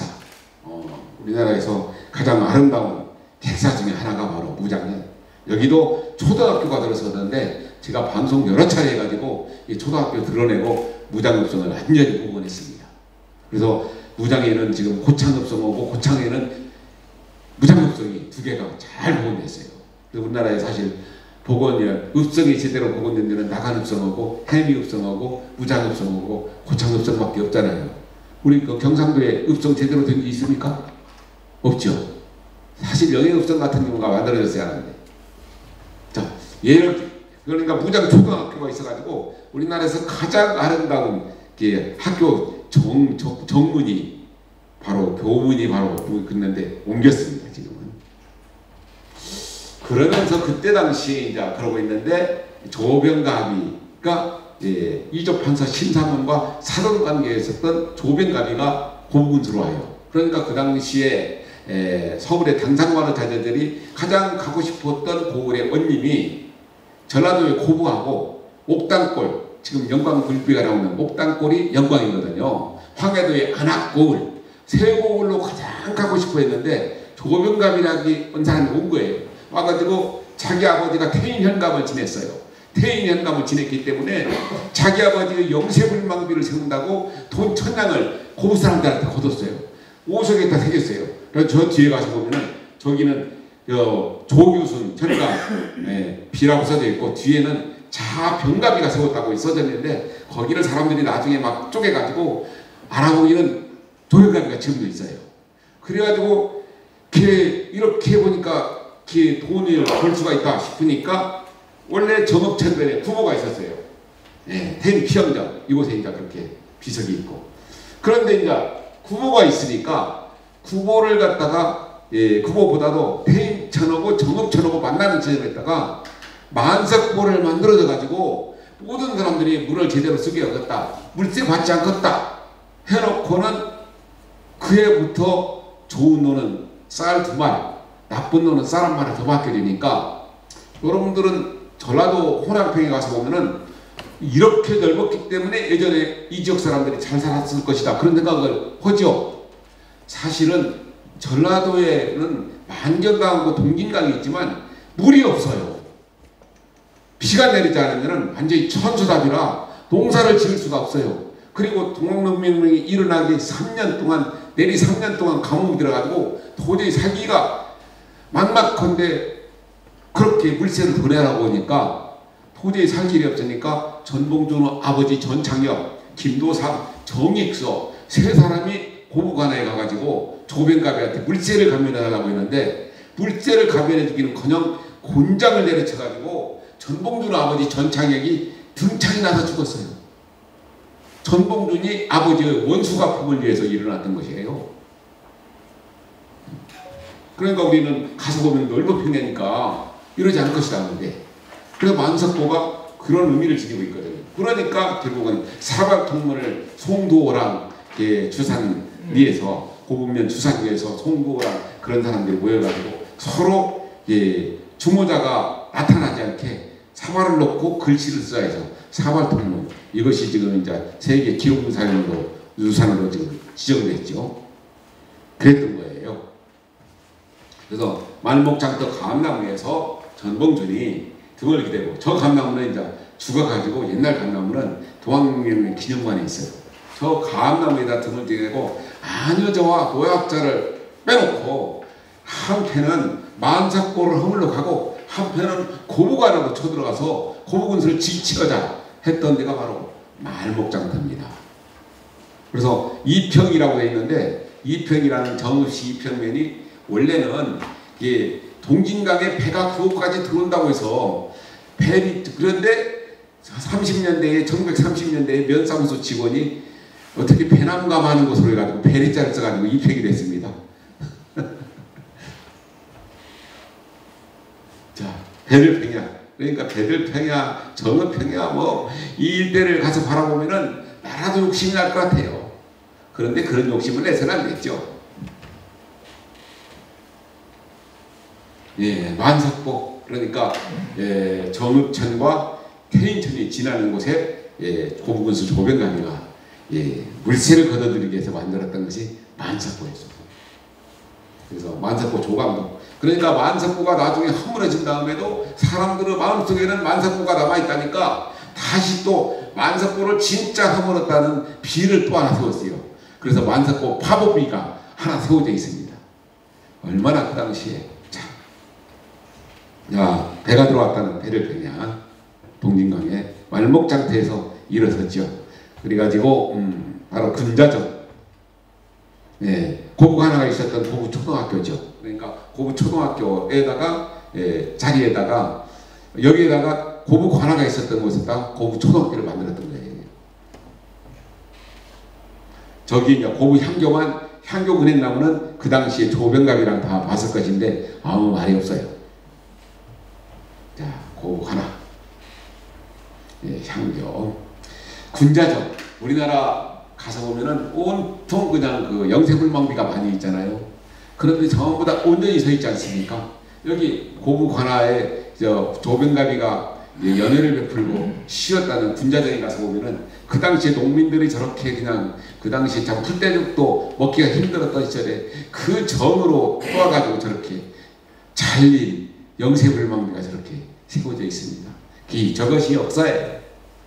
우리나라에서 가장 아름다운 객사 중에 하나가 바로 무장이에요. 여기도 초등학교가 들어섰는데 제가 방송 여러 차례 해가지고 이 초등학교 드러내고 무장급성을 완전히 복원했습니다. 그래서 무장에는 지금 고창급성하고 고창에는 무장급성이 두 개가 잘 복원됐어요. 그래서 우리나라에 사실 읍성이 제대로 복원된 데는 나간읍성하고 해미읍성하고 무장읍성하고 고창읍성밖에 없잖아요. 우리 그 경상도에 읍성 제대로 된 게 있습니까? 없죠. 사실 영해읍성 같은 경우가 만들어졌어야 하는데. 자, 그러니까 무장 초등학교가 있어가지고 우리나라에서 가장 아름다운 학교 정문이 바로 교문이 바로 그런데 옮겼습니다. 지금은. 그러면서 그때 당시에 이제 그러고 있는데 조병가비가 이조판서 심사문과 사돈 관계에 있었던 조병가비가 고문으로 와요. 그러니까 그 당시에 서울의 당상관의 자녀들이 가장 가고 싶었던 고을의 원님이 전라도의 고부하고 옥당골, 지금 영광굴비가 나오는 옥당골이 영광이거든요. 황해도의 안악고을, 세고을로 가장 가고 싶어 했는데 조병갑이라는 사람이 온 거예요. 와가지고 자기 아버지가 태인현감을 지냈어요. 태인현감을 지냈기 때문에 자기 아버지의 영세불망비를 세운다고 돈 1000냥을 고부 사람들한테 거뒀어요. 오석에다 새겼어요. 그래서 저 뒤에 가서 보면은 저기는 조규순 현감 비라고 써져 있고 뒤에는 자병가비가 세웠다고 써져 있는데 거기를 사람들이 나중에 막 쪼개가지고 알아보기는 조병가비가 지금도 있어요. 그래가지고 이렇게 해보니까 돈을 벌 수가 있다 싶으니까 원래 정읍천변에 구보가 있었어요. 태인 피영정 이곳에 이제 그렇게 비석이 있고 그런데 이제 구보가 있으니까 구보를 갖다가 구보보다도 태인천하고 정읍천하고 만나는 지점에다가 만석보를 만들어져 가지고 모든 사람들이 물을 제대로 쓰게 하겠다, 물세 받지 않겠다 해놓고는 그해부터 좋은 노는 쌀 2마리, 나쁜 노는 쌀 1마리 더 받게 되니까 여러분들은 전라도 호남평에 가서 보면은 이렇게 넓었기 때문에 예전에 이 지역 사람들이 잘 살았을 것이다 그런 생각을 하죠. 사실은 전라도에는 만경강하고 동진강이 있지만 물이 없어요. 비가 내리지 않으면 완전히 천수답이라 농사를 지을 수가 없어요. 그리고 동학농민이 일어나기 3년 동안 내리 3년 동안 감옥에 들어가지고 도저히 살기가 막막한데 그렇게 물세를 더 내라고 하니까 도저히 살 길이 없으니까 전봉준 아버지 전창엽, 김도삼, 정익서 세 사람이 고부관에 가가지고 조병갑이한테 물세를 감면해달라고 했는데 물세를 감면해주기는커녕 곤장을 내려쳐가지고 전봉준 아버지 전창혁이 등창이 나서 죽었어요. 전봉준이 아버지의 원수가품을 위해서 일어났던 것이에요. 그러니까 우리는 가서 보면 넓은 평야니까 이러지 않을 것이다 하는데 그래서 만석보가 그런 의미를 지니고 있거든요. 그러니까 결국은 사박통문을 송도랑 주산리에서 고분면 주산리에서 송도랑 그런 사람들이 모여가지고 서로 주모자가 나타나지 않게 사활을 놓고 글씨를 써야 해서 사활통문, 이것이 지금 이제 세계 기록유산으로 지금 지정됐죠. 그랬던 거예요. 그래서 말목장터 감나무에서 전봉준이 등을 기대고, 저 감나무는 이제 죽어가지고, 옛날 감나무는 동학명의 기념관에 있어요. 저 감나무에다 등을 지내고 안여자와 노약자를 빼놓고 한편은 만삭고를 허물러 가고 한편은 고부관으로 쳐들어가서 고부군수를 지치고자 했던 데가 바로 말목장터입니다. 그래서 이평이라고 되어 있는데, 이평이라는 정읍시 이평면이 원래는 동진강에 배가 그곳까지 들어온다고 해서 배리, 그런데 30년대에 1930년대에 면사무소 직원이 어떻게 배남감하는 것으로 해가지고 배리자를 써가지고 이평이 됐습니다. 자, 배들평야, 그러니까 배들평야, 정읍평야 뭐 이 일대를 가서 바라보면은 나라도 욕심이 날 것 같아요. 그런데 그런 욕심을 내서는 안 됐죠. 예, 만삭보, 그러니까 정읍천과 태인천이 지나는 곳에 고부군수 조병감이가 물세를 걷어들이기 위해서 만들었던 것이 만삭보였습니다. 그래서 만삭보 조감도, 그러니까 만삭보가 나중에 허물어진 다음에도 사람들의 마음속에는 만삭보가 남아있다니까 다시 또 만삭보를 진짜 허물었다는 비를 또 하나 세웠어요. 그래서 만삭보 파보비가 하나 세워져 있습니다. 얼마나 그 당시에 자, 배가 들어왔다는 배를 평야, 동진강에 말목장터에서 일어섰죠. 그래가지고 바로 근자정, 고부 하나가 있었던 고부 초등학교죠. 그러니까 고부 초등학교에다가 자리에다가 여기에다가 고부 관아가 있었던 곳에다 고부 초등학교를 만들었던 거예요. 저기 이제 고부 향교 은행나무는 그 당시에 조병갑이랑 다 봤을 것인데 아무 말이 없어요. 자, 고부 관아, 향교, 군자정. 우리나라 가서 보면은 온통 그냥 그 영세불망비가 많이 있잖아요. 그런데 전부 다 온전히 서 있지 않습니까? 여기 고부 관아에 조병갑이가 연회를 베풀고 쉬었다는 군자정에 가서 보면은 그 당시에 농민들이 저렇게 그냥 그 당시에 참 풀떼죽도 먹기가 힘들었던 시절에 그 정으로 떠와가지고 저렇게 잘린 영세불망비가 저렇게 세워져 있습니다. 저것이 역사예요.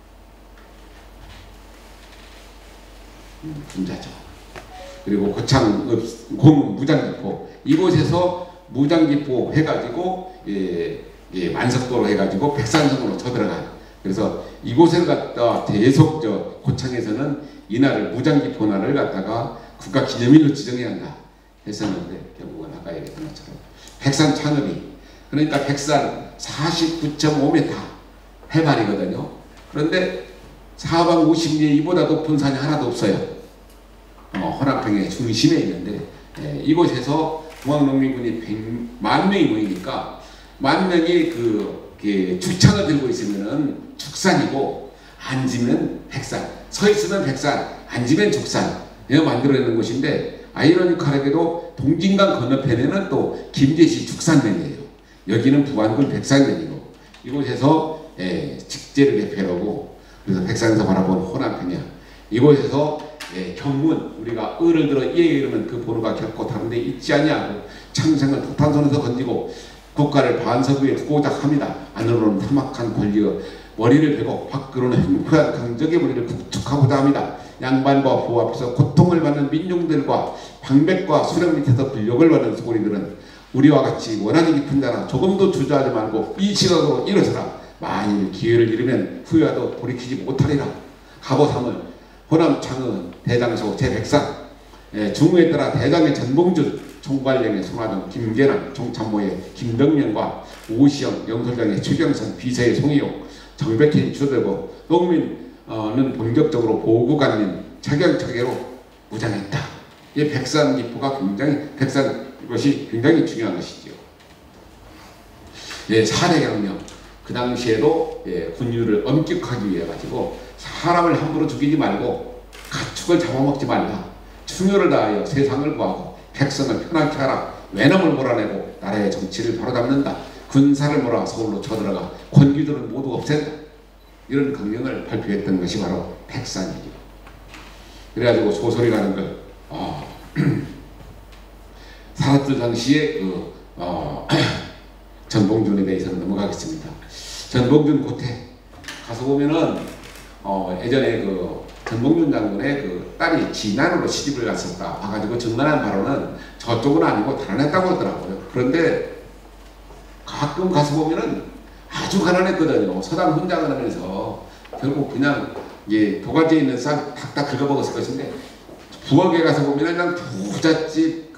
군자정. 그리고 고창 고문 무장기포, 이곳에서 무장기포 해가지고 만석도로 해가지고 백산성으로 쳐들어간. 그래서 이곳을 갖다 계속 고창에서는 이날을 무장기포날을 갖다가 국가기념일로 지정해야 한다 했었는데 결국은 아까 얘기했던 것처럼 백산 창업이, 그러니까 백산 49.5m 해발이거든요. 그런데 사방 50리에 이보다 높은 산이 하나도 없어요. 허남평의 중심에 있는데 이곳에서 중앙농민군이 100만 명이 모이니까 만 명이 축창을 들고 있으면은 축산이고 앉으면 백산, 서 있으면 백산, 앉으면 축산, 만들어내는 곳인데 아이러니컬하게도 동진강 건너편에는 또 김제시 축산면이에요. 여기는 부안군 백산면이고 이곳에서 직제를 개폐하고, 그래서 백산에서 바라본 호남평야, 이곳에서 경문, 우리가 을을 들어 이에 이르면 그 보루가 결코 다른 데 있지 아니하고 창생을 폭탄손에서 건지고 국가를 반석 위에 두고자 합니다. 안으로는 탐악한 권리여 머리를 베고 밖으로는 행포한 강적의 머리를 구축하고자 합니다. 양반과 부하 앞에서 고통을 받는 민중들과 방백과 수령 밑에서 불력을 받는 소리들은 우리와 같이 원한이 깊은 자라 조금도 주저하지 말고 이 시각으로 일어서라. 만일 기회를 잃으면 후회하도 돌이키지 못하리라. 가보삼을 호남 창은 대장소 제103, 중후에 따라 대장의 전봉준, 총괄령의 송하정, 김계남, 총참모의 김덕면과 오시영, 영설장의 최경선, 비서의 송희용, 정백현 주대고, 농민은 본격적으로 보고관님 차경차계로 무장했다. 이 백산기포가 굉장히, 백산 것이 굉장히 중요한 것이죠. 사례경력, 그 당시에도 군유를 엄격하기 위해 가지고 사람을 함부로 죽이지 말고 가축을 잡아먹지 말라. 충효를 다하여 세상을 구하고 백성을 편하게 하라. 외놈을 몰아내고 나라의 정치를 바로잡는다. 군사를 몰아 서울로 쳐들어가 권귀들은 모두 없앤다. 이런 강령을 발표했던 것이 바로 백산이죠. 그래가지고 소설이 가는 걸 살았던 당시에 전봉준에 대해서는 넘어가겠습니다. 전봉준 고태 가서 보면은 예전에 그 전봉준 장군의 그 딸이 진안으로 시집을 갔었다 봐가지고 전만한 바로는 저쪽은 아니고 가난했다고 하더라고요. 그런데 가끔 가서 보면은 아주 가난했거든요. 서당 훈장을 하면서 결국 그냥 도가지에 있는 쌀 탁탁 긁어먹었을 것인데 부엌에 가서 보면은 그냥 부잣집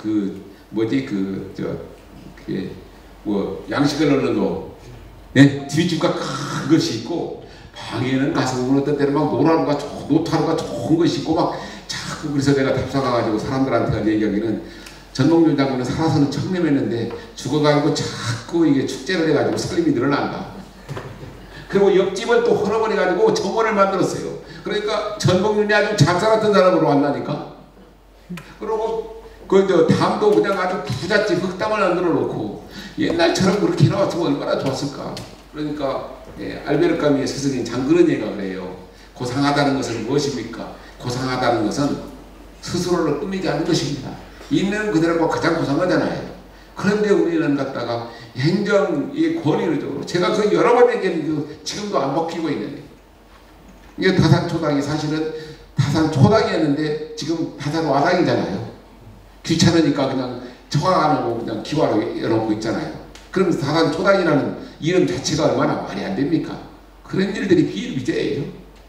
양식을 넣는 거 뒷집과 큰 것이 있고 방에는 가서 보면 어떤 때는 막 노타루가 좋은 것이 있고 막 자꾸 그래서 내가 답사가가지고 사람들한테 얘기하기는 전봉준 장군은 살아서는 청렴했는데 죽어가지고 자꾸 이게 축제를 해가지고 살림이 늘어난다. 그리고 옆집을 또 헐어버려가지고 정원을 만들었어요. 그러니까 전봉준이 아주 작살났던 사람으로 왔다니까. 그리고 그 담도 그냥 아주 부잣집 흙담을 만들어 놓고 옛날처럼 그렇게 해놨으면 얼마나 좋았을까. 그러니까 알베르 까미의 스승인 장그르니에가 그래요. 고상하다는 것은 무엇입니까? 고상하다는 것은 스스로를 꾸미지 않는 것입니다. 있는 그대로가 가장 고상하잖아요. 그런데 우리는 갖다가 행정의 권위를 제가 그 여러 번 얘기했는데 지금도 안 먹히고 있는데 이게 다산초당이 사실은 다산초당이었는데 지금 다산와당이잖아요. 귀찮으니까 그냥 처가 안 하고 그냥 기와로 열어놓고 있잖아요. 그럼 다산초당이라는 이름 자체가 얼마나 말이 안 됩니까? 그런 일들이 비일비재예요.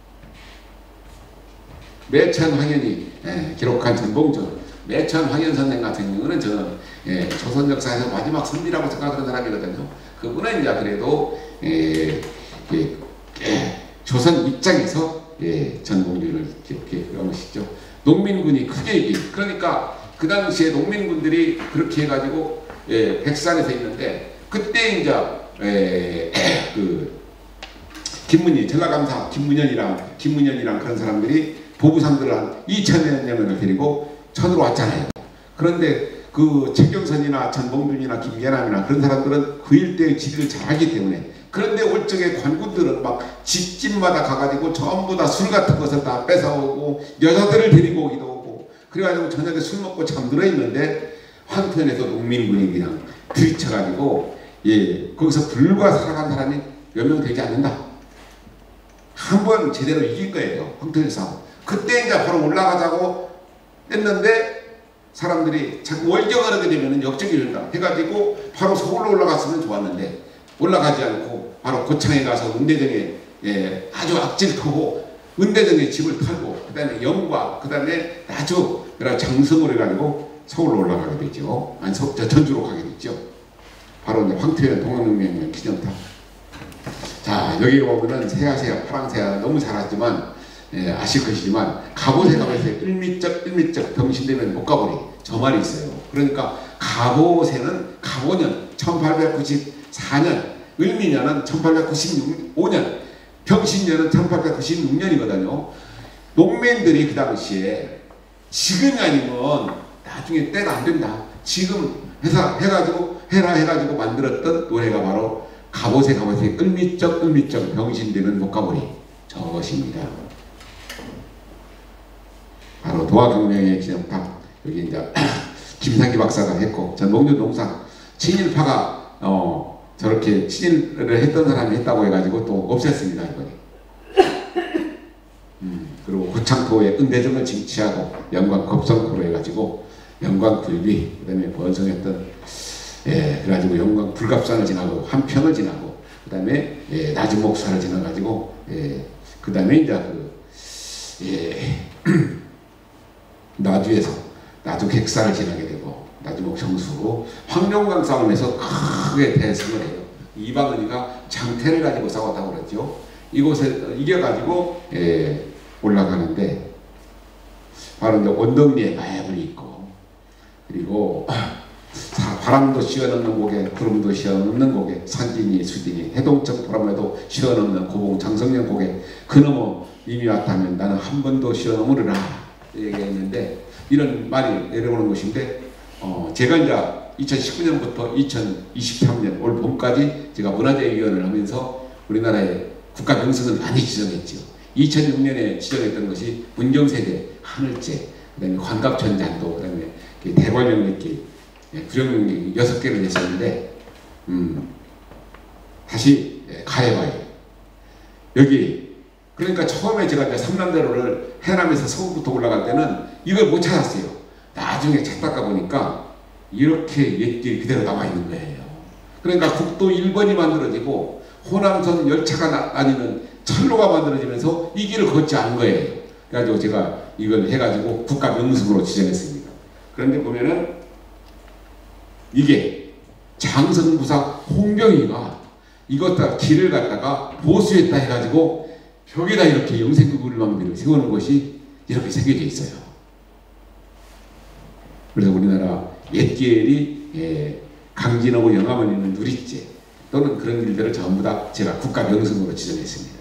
매천황현이 기록한 전봉준 매천황현 선생 같은 경우는 저는 조선 역사에서 마지막 선비라고 생각하는 사람이거든요. 그분은 이제 그래도 조선 입장에서 전봉준을 이렇게 그런 것이죠. 농민군이 크게 이기 그러니까 그 당시에 농민군들이 그렇게 해가지고 백산에서 있는데 그때 이제 그 김문희 전라감사 김문현이랑 그런 사람들이 보부상들을 한 2,000여 명을 데리고 천으로 왔잖아요. 그런데 그 최경선이나 전봉준이나 김계남이나 그런 사람들은 그 일대의 지리를 잘 알기 때문에 그런데 올 적에 관군들은 막 집집마다 가가지고 전부 다 술 같은 것을 다 뺏어오고 여자들을 데리고 오기도 오고 그래가지고 저녁에 술 먹고 잠들어 있는데 황천에서 농민군이 그냥 들이쳐가지고 거기서 불과 살아간 사람이 몇 명 되지 않는다. 한 번 제대로 이긴 거예요. 황천에서. 그때 이제 바로 올라가자고 했는데 사람들이 자꾸 월경을 하게 되면 역적이 된다 해가지고 바로 서울로 올라갔으면 좋았는데 올라가지 않고 바로 고창에 가서 은대정에 아주 악질크고 은대정에 집을 털고 그 다음에 영과 그 다음에 아주 장성을 해가지고 서울로 올라가게 됐죠. 아니 전주로 가게 됐죠. 바로 이제 황태현 동학농민혁명 기념탑. 자 여기 보면은 새하새야 파랑새야 너무 잘 알지만 아실 것이지만 갑옷에 가면서 일미적 병신되면 못 가버리 저 말이 있어요. 그러니까 갑옷에는 갑오년 1894년 을미년은 1895년 병신년은 1896년이거든요. 농민들이 그 당시에 지금이 아니면 나중에 때가 안 된다. 지금 해가지고 만들었던 노래가 바로 갑옷에 을미적 병신되면 못 가버리 저것입니다. 바로 도화경명의 기념탑 여기 이제 김상기 박사가 했고 전봉준 동상 친일파가 저렇게 친일을 했던 사람이 했다고 해가지고 또 없앴습니다 이번에. 그리고 고창토에 은대정을 징치하고 영광 겁성토로 해가지고 영광 굴비 그다음에 번성했던 그래가지고 영광 불갑산을 지나고 한평을 지나고 그다음에 나주목사를 지나가지고 그다음에 이제 나주에서 나주 객사를 지나게 되고 나주목 정수로 황룡강 싸움에서 크게 대승을 해요. 이방은이가 장태를 가지고 싸웠다고 그랬죠. 이곳에 이겨가지고 올라가는데 바로 이제 원덕리에 마약을 있고 그리고 바람도 시원없는 곡에 구름도 시원없는 곡에 산진이 수진이 해동적 보람에도 시원없는 고봉 장성령 곡에 그놈의 님이 왔다면 나는 한 번도 시원하무리라 얘기했는데 이런 말이 내려오는 것인데 제가 이제 2019년부터 2023년 올 봄까지 제가 문화재위원을 하면서 우리나라의 국가 명승을 많이 지정했죠. 2006년에 지정했던 것이 문경세제, 하늘재, 그다음에 관갑천잔도, 그다음에 대관명리길, 구령명리 6개를 냈었는데 다시 가해봐요. 여기 그러니까 처음에 제가 이제 삼남대로를 해남에서 서울부터 올라갈 때는 이걸 못 찾았어요. 나중에 찾다가 보니까 이렇게 옛길이 그대로 남아있는 거예요. 그러니까 국도 1번이 만들어지고 호남선 열차가 다니는 철로가 만들어지면서 이 길을 걷지 않은 거예요. 그래가지고 제가 이걸 해가지고 국가 명승으로 지정했습니다. 그런데 보면은 이게 장성부사 홍경이가 이것다 길을 갖다가 보수했다 해가지고 벽에다 이렇게 영생구굴망대를 세우는 것이 이렇게 새겨져 있어요. 그래서 우리나라 옛길이 강진하고 영암을 잇는 누리째 또는 그런 일들을 전부 다 제가 국가 명승으로 지정했습니다.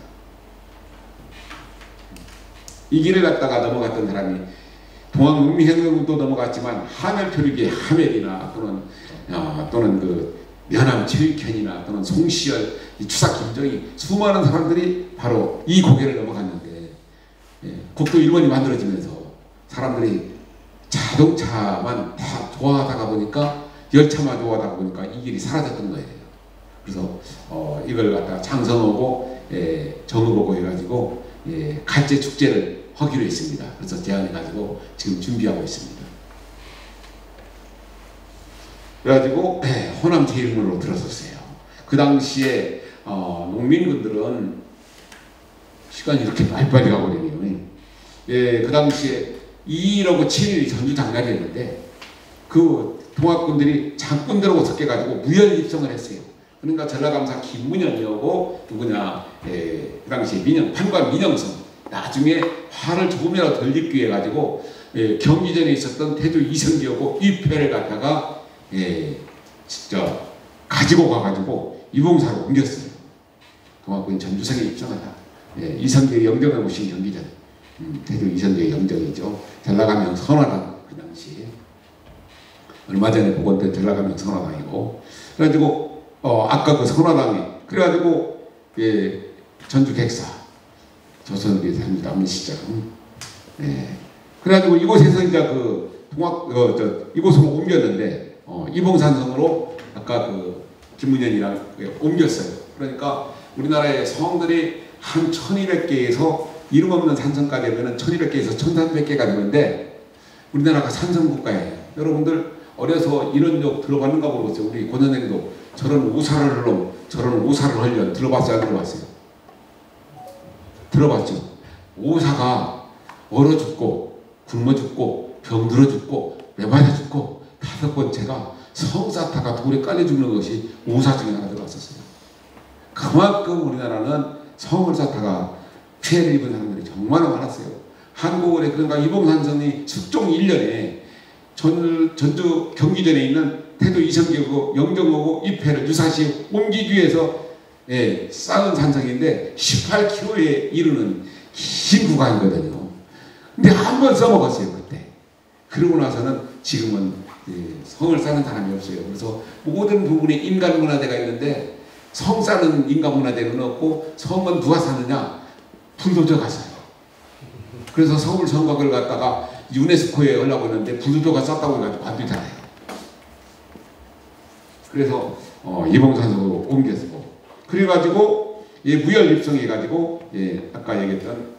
이 길을 갖다가 넘어갔던 사람이 동학농민혁명도 넘어갔지만 하멜표류기의 하멜이나 또는 그 면함 최익현이나 또는 송시열, 추사 김정희 수많은 사람들이 바로 이 고개를 넘어갔는데 국도 1번이 만들어지면서 사람들이 자동차만 다 좋아하다가 보니까 열차만 좋아하다가 보니까 이 길이 사라졌던 거예요. 그래서 이걸 갖다가 장성하고 정읍하고 해가지고 갈제 축제를 하기로 했습니다. 그래서 제안해가지고 지금 준비하고 있습니다. 그래가지고 호남 제일문으로 들어섰어요. 그 당시에 농민분들은 시간이 이렇게 빨리빨리 가버리네요. 그 당시에 2일하고 7일이 전주 장날이었는데 그 동학군들이 장군들하고 섞여가지고 무혈 입성을 했어요. 그러니까 전라감사 김문현이하고 누구냐 그 당시에 판관 민영성 나중에 화를 조금이라도 덜 입기 위해 가지고 경기전에 있었던 태조 이성기하고 위패를 갖다가 진짜 가지고 가가지고 이봉사로 옮겼어요. 동학군 전주성에 입성하다. 이성기의 영정을 오신 경기전. 태조 이성기의 영정이죠. 전라감명 선화당 그 당시 얼마 전에 복원된 전라감명 선화당이고 그래가지고 아까 그 선화당이 그래가지고 전주 객사 조선의 삶이 남은 시절 그래가지고 이곳에서 이제 그 이곳으로 옮겼는데 이봉산성으로 아까 그 김문현이랑 옮겼어요. 그러니까 우리나라의 성들이 한 1200개에서 이름 없는 산성까지 하면 1200개에서 1300개가 되는데 우리나라가 산성국가예요. 여러분들 어려서 이런 욕 들어봤는가 모르겠어요. 우리 고선생도 저런 우사를 흘러 저런 우사를 흘려 들어봤어요? 안 들어봤어요? 들어봤죠? 오사가 얼어 죽고 굶어 죽고 병들어 죽고 매맞아 죽고 5번째가 성사타가 돌에 깔려 죽는 것이 오사 중에 하나 들어갔었어요. 그만큼 우리나라는 성을 사타가 피해를 입은 사람들이 정말 많았어요. 한국을에 그러니까 이봉산성이 숙종 1년에 전주 경기전에 있는 태조 이성기하고 영정하고 입회를 유사시에 옮기기 위해서 쌓은 산성인데 18km에 이르는 긴 구간이거든요. 근데 한 번 써먹었어요 그때. 그러고 나서는 지금은 성을 쌓는 사람이 없어요. 그래서 모든 부분에 인간문화재가 있는데 성 쌓는 인간문화재는 없고 성은 누가 사느냐? 불도저가 사요. 그래서 서울 성곽을 갖다가 유네스코에 하려고 했는데 불도저가 쌌다고 해가지고 반대잖아요. 그래서 이봉산성으로 옮겼고 그래가지고 무혈 입성해가지고 아까 얘기했던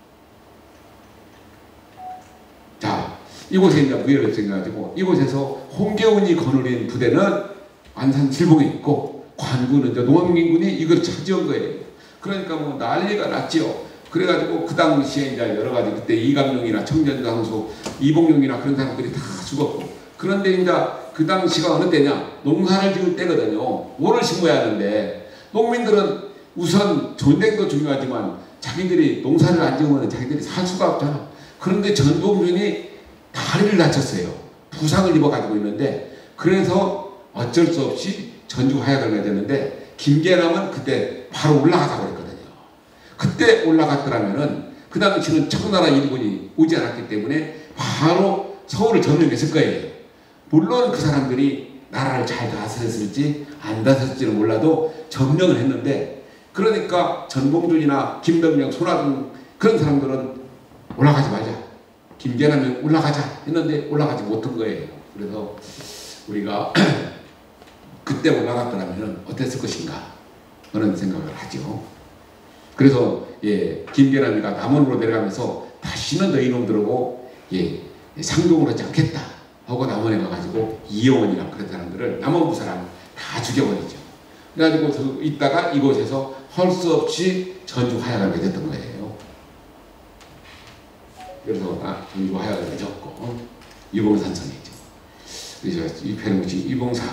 자 이곳에 이제 무혈 입성해가지고 이곳에서 홍계훈이 거느린 부대는 안산 칠봉에 있고 관군은 이제 농민군이 이걸 차지한 거예요. 그러니까 뭐 난리가 났죠. 그래가지고 그 당시에 이제 여러 가지 그때 이감룡이나 청전장수, 이봉룡이나 그런 사람들이 다 죽었고 그런데 이제 그 당시가 어느 때냐 농사를 지을 때거든요. 오를 심어야 하는데 농민들은 우선 전쟁도 중요하지만 자기들이 농사를 안 지으면 자기들이 살 수가 없잖아. 그런데 전동군이 다리를 다쳤어요. 부상을 입어가지고 있는데 그래서 어쩔 수 없이 전주 화약을 내야 되는데 김계남은 그때 바로 올라가자고 그랬거든요. 그때 올라갔더라면은 그 당시는 청나라 일본이 오지 않았기 때문에 바로 서울을 점령했을 거예요. 물론 그 사람들이 나라를 잘 다스렸을지 안 다스렸을지는 몰라도 점령을 했는데, 그러니까 전봉준이나 김덕령, 손아등 그런 사람들은 올라가지 말자, 김계남이 올라가자 했는데 올라가지 못한 거예요. 그래서 우리가 그때 올라갔더라면 어땠을 것인가 그런 생각을 하죠. 그래서 김계남이가 남원으로 내려가면서 다시는 너희 놈들하고 상종을 하지 않겠다 하고 남원에 가가지고 이영원이랑 그런 사람들을 남원부 사람 다 죽여버리죠. 그래가지고 있다가 이곳에서 할 수 없이 전주 화약을 맺었던 거예요. 그래서 전주 화약을 맺었고 유봉산성이죠. 그래서 이 배는 유봉사.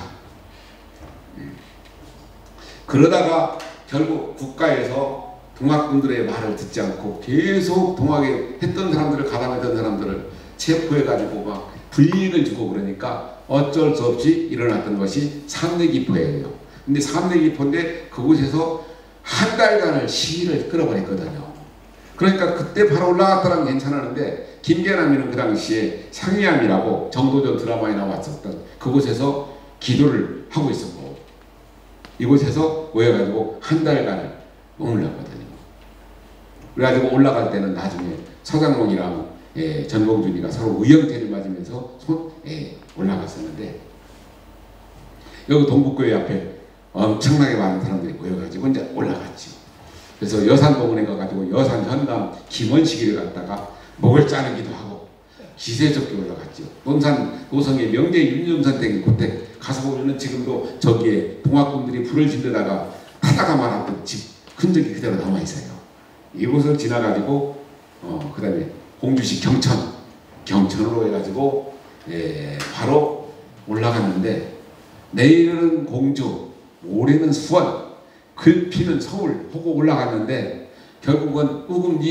그러다가 결국 국가에서 동학군들의 말을 듣지 않고 계속 동학에 했던 사람들을, 가담했던 사람들을 체포해가지고 막 불이익을 주고 그러니까 어쩔 수 없이 일어났던 것이 삼내기포예요. 근데 삼내기포인데 그곳에서 한 달간을 시위를 끌어버렸거든요. 그러니까 그때 바로 올라갔더라면 괜찮았는데, 김계남이는 그 당시에 상리암이라고 정도전 드라마에 나왔었던 그곳에서 기도를 하고 있었고, 이곳에서 모여가지고 한 달간을 머물렀거든요. 그래가지고 올라갈 때는 나중에 서장롱이랑 전봉준이가 서로 의형태를 맞으면서 올라갔었는데, 여기 동북교회 앞에 엄청나게 많은 사람들이 모여가지고 이제 올라갔죠. 그래서 여산공원에 가가지고 여산 현감 김원식이를 갖다가 목을 자르기도 하고 기세좋게 올라갔죠. 논산 노성의 명제 윤점선택이 그때 가서 보면은 지금도 저기에 동학군들이 불을 지르다가 타다가 말았던 집 흔적이 그대로 남아 있어요. 이곳을 지나가지고 그 다음에 공주시 경천으로 해가지고 바로 올라갔는데, 내일은 공주, 모레는 수원, 글피는 서울 하고 올라갔는데 결국은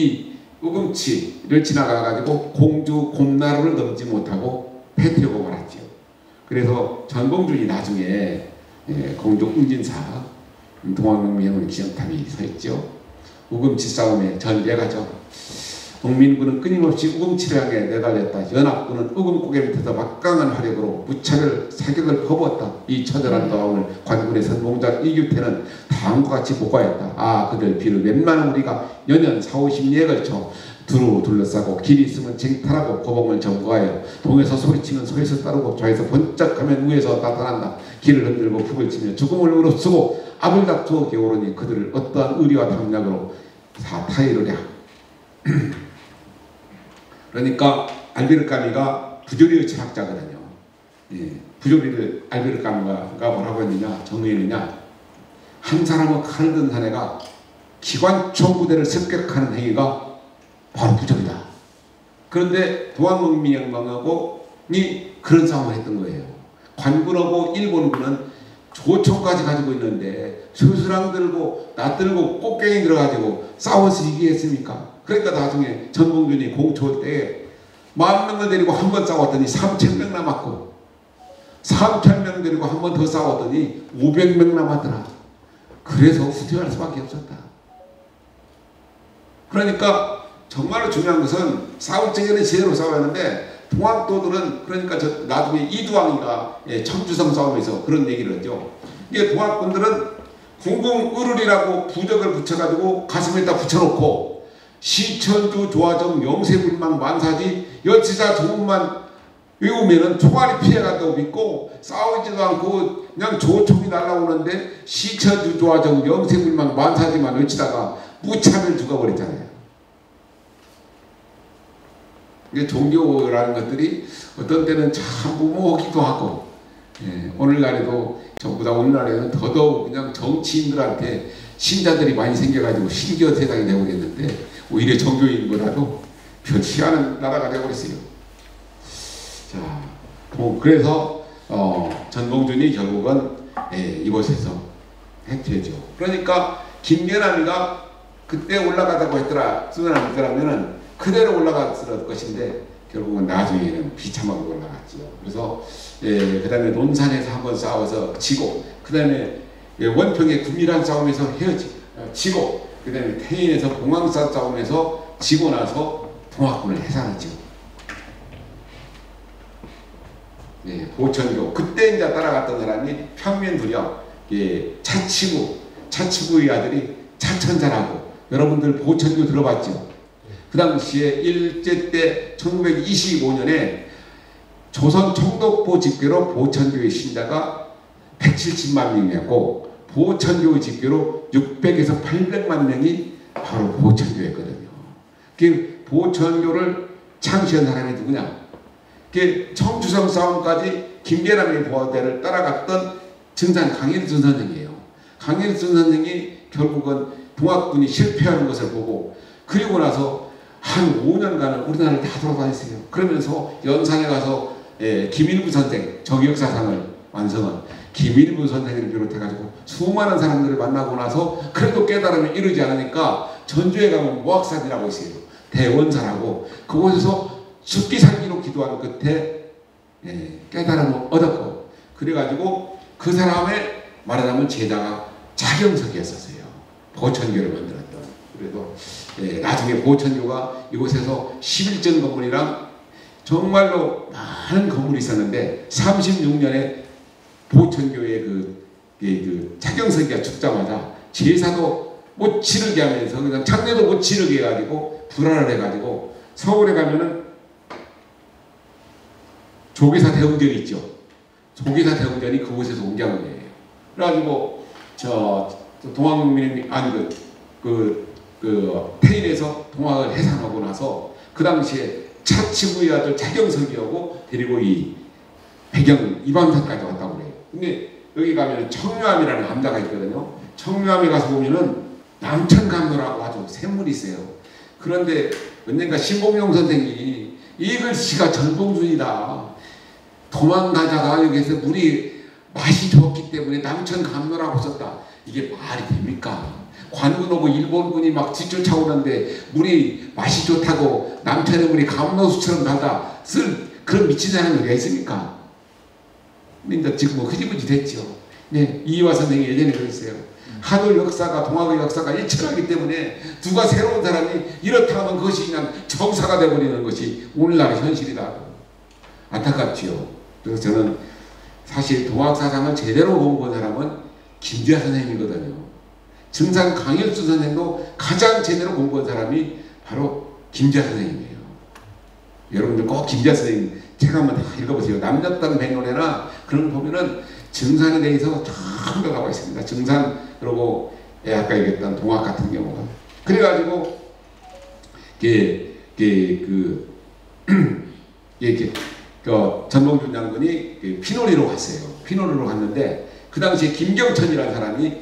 우금치를 지나가가지고 공주 곰나루를 넘지 못하고 패퇴하고 말았죠. 그래서 전봉준이 나중에 공주 응진사 동학명명의 기념탑이 서 있죠. 우금치 싸움에 전례가죠. 동민군은 끊임없이 우금치를 향해 내달렸다. 연합군은 우금고개 밑에서 막강한 화력으로 무차별 사격을 퍼부었다. 이 처절한 싸움을 관군의 선봉장 이규태는 다음과 같이 보고하였다. 그들 비를 웬만한 우리가 연연 40-50리에 걸쳐 두루 둘러싸고 길이 있으면 쟁탈하고 고봉을 점거하여 동에서 소리치면 서에서 따르고 좌에서 번쩍하면 우에서 나타난다. 길을 흔들고 북을 치며 죽음을 무릅쓰고 압을 다투어 겨우르니 그들을 어떠한 의리와 담력으로 다 타이르랴. 그러니까 알베르카미가 부조리의 철학자거든요. 부조리를 알베르카미가 뭐라고 했느냐, 정의했느냐, 한 사람의 칼을 든 사내가 기관총 부대를 습격하는 행위가 바로 부조리다. 그런데 동학농민혁명하고 그런 싸움을 했던 거예요. 관군하고 일본군은 조총까지 가지고 있는데 수수랑 들고 낫들고 꽃갱이 들어가지고 싸워서 이기겠습니까? 그러니까 나중에 전봉준이 공초 때 10,000명을 데리고 한 번 싸웠더니 3,000명 남았고, 3,000명 데리고 한 번 더 싸웠더니 500명 남았더라. 그래서 후퇴할 수밖에 없었다. 그러니까 정말로 중요한 것은 싸울 적에는 제대로 싸워야 하는데, 동학도들은 그러니까 나중에 이두왕이가 청주성 싸움에서 그런 얘기를 하죠. 이게 동학군들은 궁궁으르리라고 부적을 붙여가지고 가슴에다 붙여놓고 시천주 조화정 영세불망 만사지 열치사 조문만 외우면은 총알이 피해간다고 믿고 싸우지도 않고 그냥 조총이 날라오는데 시천주 조화정 영세불망 만사지만 외치다가 무참을 죽어버렸잖아요. 이게 종교라는 것들이 어떤 때는 참 무모하기도 하고, 오늘날에도 전부 다 오늘날에는 더더욱 그냥 정치인들한테 신자들이 많이 생겨가지고 신기한 세상이 되어버렸는데, 오히려 종교인보다도 변치 않은 나라가 되어버렸어요. 자, 그래서 전봉준이 결국은 이곳에서 해체죠. 그러니까 김계남이가 그때 올라가자고 했더라면은 그대로 올라갔을 것인데 결국은 나중에는 비참하게 올라갔죠. 그래서 그 다음에 논산에서 한번 싸워서 지고, 그 다음에 원평의 군밀한 싸움에서 지고, 그 다음에 태인에서 공항사 싸움에서 지고 나서 동학군을 해산했죠. 보천교 그때 이제 따라갔던 사람이 평면두령 차치구의 아들이 차천자라고 여러분들 보천교 들어봤죠? 그 당시에 일제 때 1925년에 조선 총독부 집계로 보천교의 신자가 170만 명이었고 보천교의 집계로 600에서 800만 명이 바로 보천교였거든요. 그 보천교를 창시한 사람이 누구냐? 그 청주성 싸움까지 김계남의 보호대를 따라갔던 증산 강일순 선생이에요. 강일순 선생이 결국은 동학군이 실패하는 것을 보고 그리고 나서 한 5년간은 우리나라를 다 돌아다녔어요. 그러면서 연산에 가서 김일부 선생 정역사상을 완성한 김일부 선생을 비롯해가지고 수많은 사람들을 만나고 나서 그래도 깨달음을 이루지 않으니까 전주에 가면 모학산이라고 있어요. 대원사라고 그곳에서 죽기 살기로 기도한 끝에 깨달음을 얻었고 그래가지고 그 사람의 말하자면 제자가 차경석이었었어요. 보천교를 만들었던. 그래도 나중에 보천교가 이곳에서 11전 건물이랑 정말로 많은 건물이 있었는데 36년에 보천교의 그 차경석이가 죽자마자 제사도 못 치르게 하면서 그냥 장례도 못 치르게 해가지고 불안을 해가지고 서울에 가면은 조계사 대웅전이 있죠. 조계사 대웅전이 그곳에서 옮겨온 거예요. 그래가지고 동학민이 아니 태인에서 동학을 해산하고 나서 그 당시에 차치구의 아들 차경석이하고 데리고 이 배경 이방산까지 왔다고 그래요. 근데 여기 가면 청류암이라는 암자가 있거든요. 청류암에 가서 보면은 남천감로라고 아주 샘물이 있어요. 그런데 언젠가 신봉용 선생이 이 글씨가 전봉준이다. 도망가다가 여기서 물이 맛이 좋기 때문에 남천감로라고 썼다. 이게 말이 됩니까? 관군 오고 일본군이 막 뒤쫓아오는데 물이 맛이 좋다고 남천의 물이 감로수처럼 달다 쓸 그런 미친 사람이 어디가 있습니까? 근데 지금 뭐 흐지부지 됐죠. 이희화 선생이 예전에 그랬어요. 하도 역사가 동학의 역사가 일천하기 때문에 누가 새로운 사람이 이렇다 하면 그것이 그냥 정사가 되어버리는 것이 오늘날의 현실이다. 안타깝지요. 그래서 저는 사실 동학사상을 제대로 공부한 사람은 김재하 선생님이거든요. 증산 강일수 선생도 가장 제대로 공부한 사람이 바로 김재하 선생님이에요. 여러분들 꼭 김재하 선생님 책 한번 다 읽어보세요. 남녀단 백론에나 그런 거 보면은 증산에 대해서 전부 나와 있습니다. 증산 그리고 아까 얘기했던 동학 같은 경우가 그래가지고 전봉준 장군이 피노리로 갔어요. 피노리로 갔는데 그 당시에 김경천이라는 사람이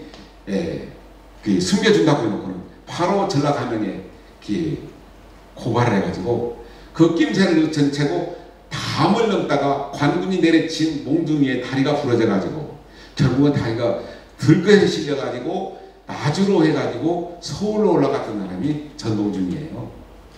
숨겨준다고 해놓고는 바로 전라감명에 고발을 해가지고 그 낌새를 전체고 담을 넘다가 관군이 내려친 몽둥이에 다리가 부러져가지고 결국은 다리가 들것에 실려가지고 마주로 해가지고 서울로 올라갔던 사람이 전봉준이에요.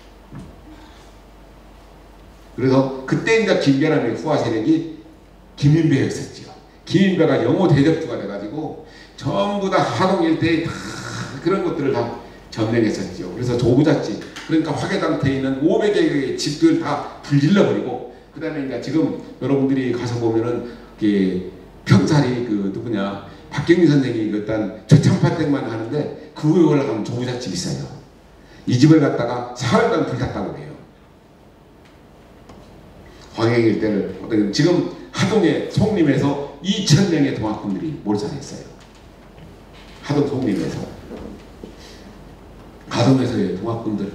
그래서 그때 이제 김계남의 후화 세력이 김인배였었죠. 김인배가 영호 대접주가 돼가지고 전부 다 하동 일대에 다 그런 것들을 다 점령했었죠. 그래서 조부잣집 그러니까 화계당태에 있는 500개의 집들 다 불질러버리고 그 다음에 이제 지금 여러분들이 가서 보면은 평살이 누구냐 박경리 선생이 일단 최참파댁만 하는데 그 위에 올라가면 조부잣집 있어요. 이 집을 갖다가 사흘간 불탔다고 해요. 광해일 때를 지금 하동의 송림에서 2,000명의 동학군들이 몰살했어요. 하동 송림에서 가동에서의 동학군들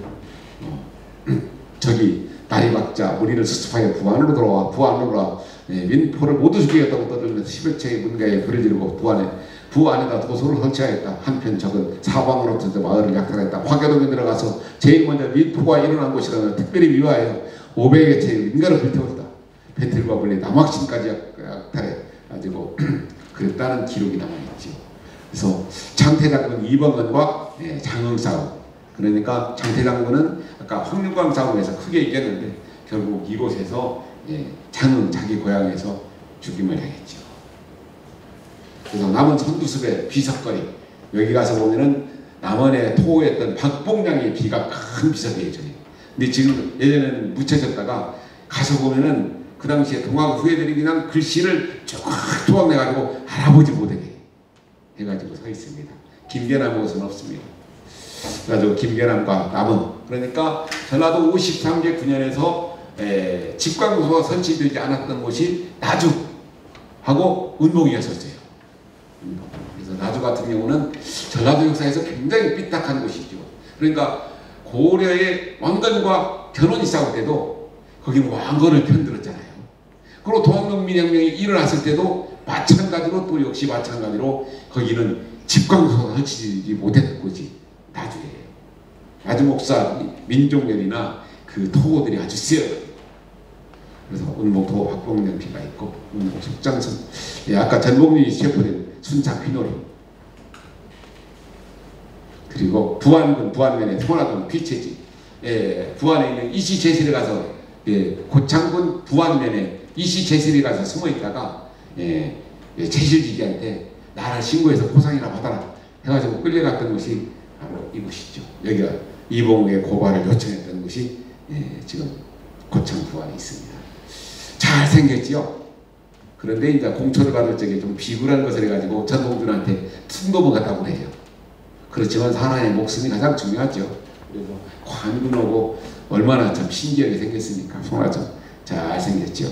저기 다리박자 우리를 수습하여 부안으로 돌아와 부안으로 민포를 모두 죽이겠다고 떠들면서 10여 채의 문가에 불을 지르고 부안에다 도소를 설치하였다. 한편 적은 사방으로부터 마을을 약탈했다. 화계동에 들어가서 제일 먼저 민포가 일어난 곳이라는 특별히 미화하여 500여 채의 민가를 불태웠다. 배틀과 분리 남학신까지 약탈해가지고 그랬다는 기록이 남아있죠. 그래서 장태장군 이범원과 장흥 싸움 그러니까 장태장군은 아까 황룡강 싸움에서 크게 이겼는데 결국 이곳에서 장흥 자기 고향에서 죽임을 당했죠. 그래서 남원 선두숲의 비석거리 여기 가서 보면은 남원에 토호했던 박봉량의 비가 큰 비석이에요. 근데 지금 예전에는 묻혀졌다가 가서 보면은 그 당시에 동학 후예들이 그냥 글씨를 쭉 조각내가지고 할아버지 모델에 해가지고 서 있습니다. 김계남 옷은 없습니다. 그래가지고 김계남과 남은, 그러니까 전라도 53개 군현에서 집광소가 설치되지 않았던 곳이 나주하고 은봉이었었어요. 그래서 나주 같은 경우는 전라도 역사에서 굉장히 삐딱한 곳이죠. 그러니까 고려의 왕건과 견훤이 싸울 때도 거기는 왕건을 편들었잖아요. 그리고 동학농민혁명이 일어났을 때도 마찬가지로, 또 역시 마찬가지로 거기는 집광소가 설치되지 못했던 곳이 나주예요. 나주 목사 민족열이나 그 토고들이 아주 세요. 그래서 은목도 박봉년피가 있고, 은목 속장선, 아까 전복리이 체포된 순창 휘노리, 그리고 부안군 부안면에 통화동 피체지, 부안에 있는 이시제실에 가서, 고창군 부안면에 이시제실에 가서 숨어 있다가 제실지기한테 나를 신고해서 포상이나 받아라 해가지고 끌려갔던 곳이 바로 이곳이죠. 여기가 이봉우의 고발을 요청했던 곳이 지금 고창 부안에 있습니다. 잘생겼지요. 그런데 이제 공초를 받을 적에 좀 비굴한 것을 해가지고 전봉준한테 퉁도부 같다고 해요. 그렇지만 사나이의 목숨이 가장 중요하죠. 그래서 관군하고 얼마나 참 신기하게 생겼습니까? 송아정 잘생겼죠.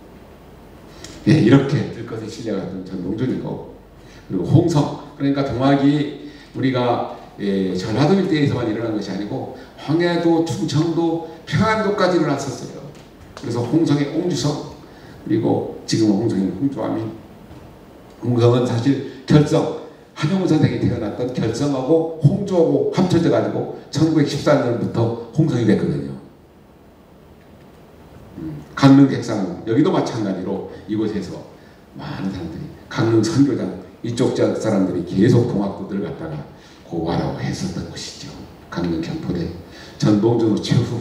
이렇게 들것에 실려갔던 전봉준이고, 그리고 홍성, 그러니까 동학이 우리가 전라도 일대에서만 일어난 것이 아니고 황해도, 충청도, 평안도까지 일어났었어요. 그래서 홍성의 옹주성, 그리고 지금 홍성의 홍주아민, 홍성은 사실 결성, 한용운 선생이 태어났던 결성하고 홍주하고 합쳐져 가지고 1914년부터 홍성이 됐거든요. 강릉 객상, 여기도 마찬가지로 이곳에서 많은 사람들이, 강릉 선교장 이쪽 사람들이 계속 동학부들을 갖다가 고하라고 했었던 것이죠. 강릉 경포대 전봉준의 최후.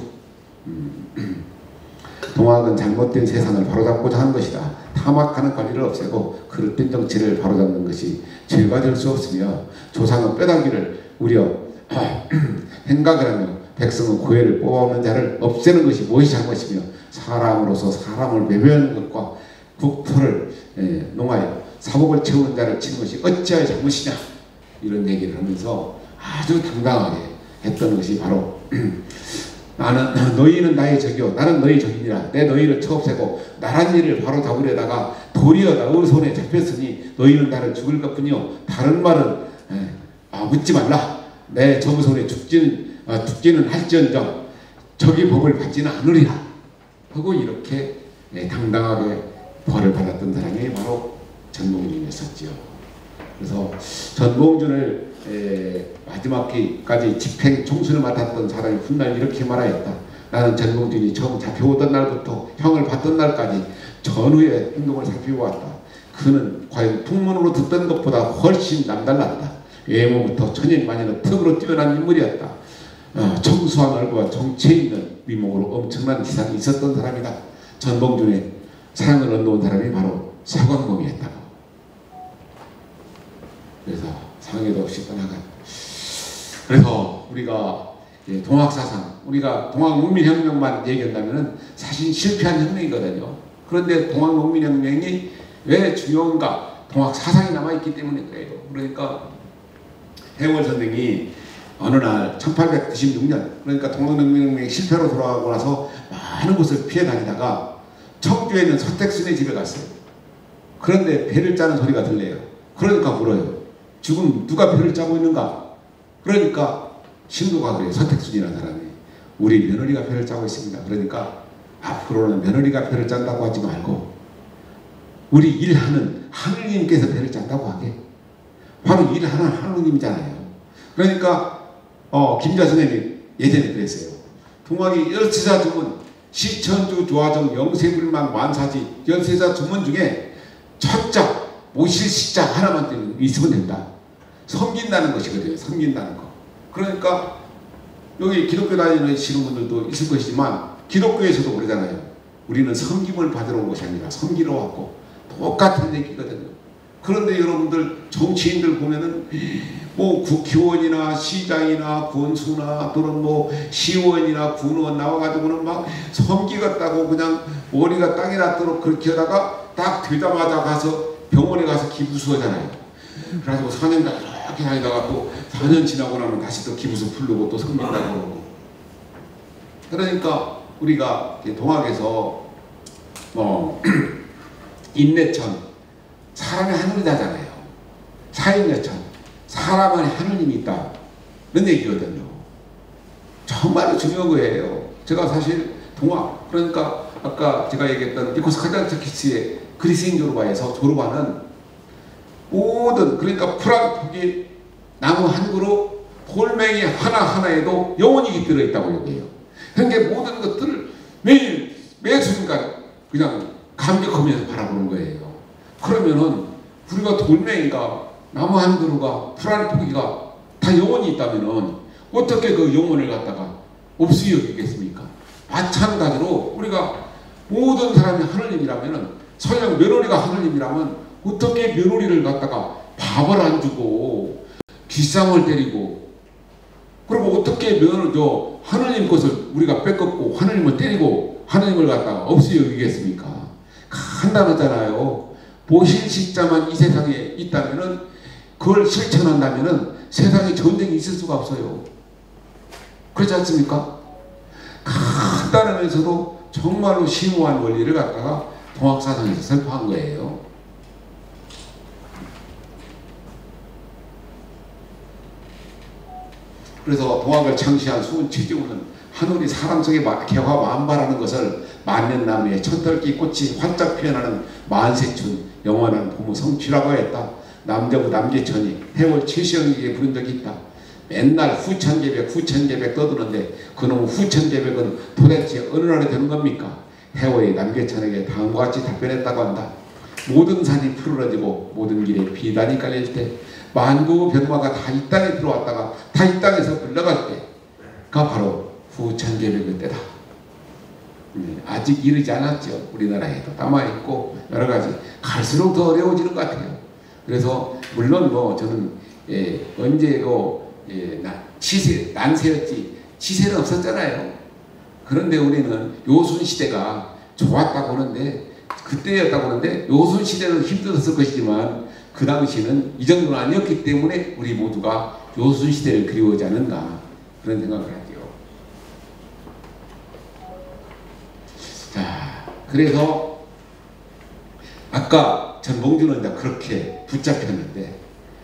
동학은 잘못된 세상을 바로잡고자 하는 것이다. 타막하는 관리를 없애고 그릇된 정치를 바로잡는 것이 죄가 될 수 없으며, 조상은 뼈다귀를 우려 행각을 하며 백성은 고해를 뽑아오는 자를 없애는 것이 무엇이 잘못이며, 사람으로서 사람을 매매하는 것과 국토를 농하여 사복을 채우는 자를 치는 것이 어찌하여 잘못이냐, 이런 얘기를 하면서 아주 당당하게 했던 것이 바로 나는 너희는 나의 적이요 나는 너희 적이니라. 내 너희를 처없애고 나란 일을 바로 잡으려다가 도리어 나의 손에 잡혔으니 너희는 나를 죽을 것뿐이요 다른 말은 묻지 말라. 내 적 손에 죽지는 할지언정 적이 법을 받지는 않으리라 하고, 이렇게 당당하게 벌을 받았던 사람이 바로 전봉준이었었지요. 그래서 전봉준을 마지막까지 집행 총수를 맡았던 사람이 훗날 이렇게 말하였다. 나는 전봉준이 처음 잡혀오던 날부터 형을 받던 날까지 전후의 행동을 살펴보았다. 그는 과연 풍문으로 듣던 것보다 훨씬 남달랐다. 외모부터 천연만연의 턱으로 뛰어난 인물이었다. 청수한 얼굴과 정체 있는 미목으로 엄청난 기상이 있었던 사람이다. 전봉준의 사랑을 얻어온 사람이 바로 서광범이었다고. 그래서 상해도 없이 떠나간. 그래서 우리가 동학사상, 우리가 동학농민혁명만 얘기한다면 사실 실패한 혁명이거든요. 그런데 동학농민혁명이 왜 중요한가? 동학사상이 남아있기 때문에 그래요. 그러니까 해월 선생이 어느 날 1896년, 그러니까 동학농민혁명이 실패로 돌아가고 나서 많은 곳을 피해 다니다가 청주에 있는 서택순의 집에 갔어요. 그런데 배를 짜는 소리가 들려요. 그러니까 물어요. 지금 누가 배를 짜고 있는가? 그러니까 신도가 그래요. 서택순이라는 사람이. 우리 며느리가 배를 짜고 있습니다. 그러니까 앞으로는 며느리가 배를 짠다고 하지 말고 우리 일하는 하느님께서 배를 짠다고 하게. 바로 일하는 하느님이잖아요. 그러니까 김자선생님이 예전에 그랬어요. 동학이 열세자 주문, 시천주 조화정 영세불망 완사지 열세자 주문 중에 첫자 모실 시자 하나만 있으면 된다. 섬긴다는 것이거든요. 섬긴다는 거. 그러니까 여기 기독교 다니시는 분들도 있을 것이지만 기독교에서도 그러잖아요. 우리는 섬김을 받으러 온 것이 아니라 섬기러 왔고, 똑같은 얘기거든요. 그런데 여러분들 정치인들 보면은 뭐 국회의원이나 시장이나 군수나 또는 뭐 시의원이나 군의원 나와가지고는 막 섬기 같다고 그냥 머리가 땅에 닿도록 그렇게 하다가 딱 되자마자 가서 병원에 가서 기부수 하잖아요. 그래가지고 4년간 이렇게 다니다가 또 4년 지나고 나면 다시 또 기부수 풀르고 또 섬긴다고 그러고. 그러니까 우리가 동학에서 인내천 사람의 하늘이다잖아요. 사인여천 사람 안에 하느님이 있다는 얘기거든요. 정말 중요한 거예요. 제가 사실 동학 그러니까 아까 제가 얘기했던 니코스 카자흐스키스의 그리스인 졸업반에서 졸업반은 모든 그러니까 프랑크푸기 나무 한 그루 돌멩이 하나하나에도 영혼이 깃들어 있다고 얘기해요. 그러니까 모든 것들을 매 순간 그냥 감격하면서 바라보는 거예요. 그러면은 우리가 돌멩이가 나무 한 그루가 프랑크푸기가 다 영혼이 있다면은 어떻게 그 영혼을 갖다가 없이 여기겠습니까? 마찬가지로 우리가 모든 사람이 하느님이라면은 설령 며느리가 하느님이라면 어떻게 며느리를 갖다가 밥을 안 주고 귓상을 때리고 그리고 어떻게 하느님 것을 우리가 뺏겼고 하느님을 때리고 하느님을 갖다가 없이 여기겠습니까? 간단하잖아요. 보실식자만 이 세상에 있다면은 그걸 실천한다면은 세상에 전쟁이 있을 수가 없어요. 그렇지 않습니까? 간단하면서도 정말로 심오한 원리를 갖다가 동학사상에서 설파한 거예요. 그래서 동학을 창시한 수은 최재우는 하늘이 사람 속에 개화 만발하는 것을 만년나무의 첫떨기 꽃이 활짝 피어나는 만세춘 영원한 부모 성취라고 했다. 남대부 남계천이 해월 최시영에게 부른 적이 있다. 맨날 후천계백 떠드는데 그놈 후천계백은 도대체 어느 날에 되는 겁니까? 해월이 남계천에게 다음과 같이 답변했다고 한다. 모든 산이 푸르러지고 모든 길에 비단이 깔릴 때 만구 변화가 다 이 땅에 들어왔다가 다 이 땅에서 물러갈 때가 바로 후천계백의 때다. 아직 이르지 않았죠. 우리나라에도 남아있고 여러가지 갈수록 더 어려워지는 것 같아요. 그래서 물론 뭐 저는 언제고 난세였지 치세는 없었잖아요. 그런데 우리는 요순시대가 좋았다고 하는데 그때였다고 하는데 요순시대는 힘들었을 것이지만 그 당시는 이 정도는 아니었기 때문에 우리 모두가 요순시대를 그리워하지 않는가 그런 생각을 하죠. 자, 그래서 아까 전봉준은 이제 그렇게 붙잡혔는데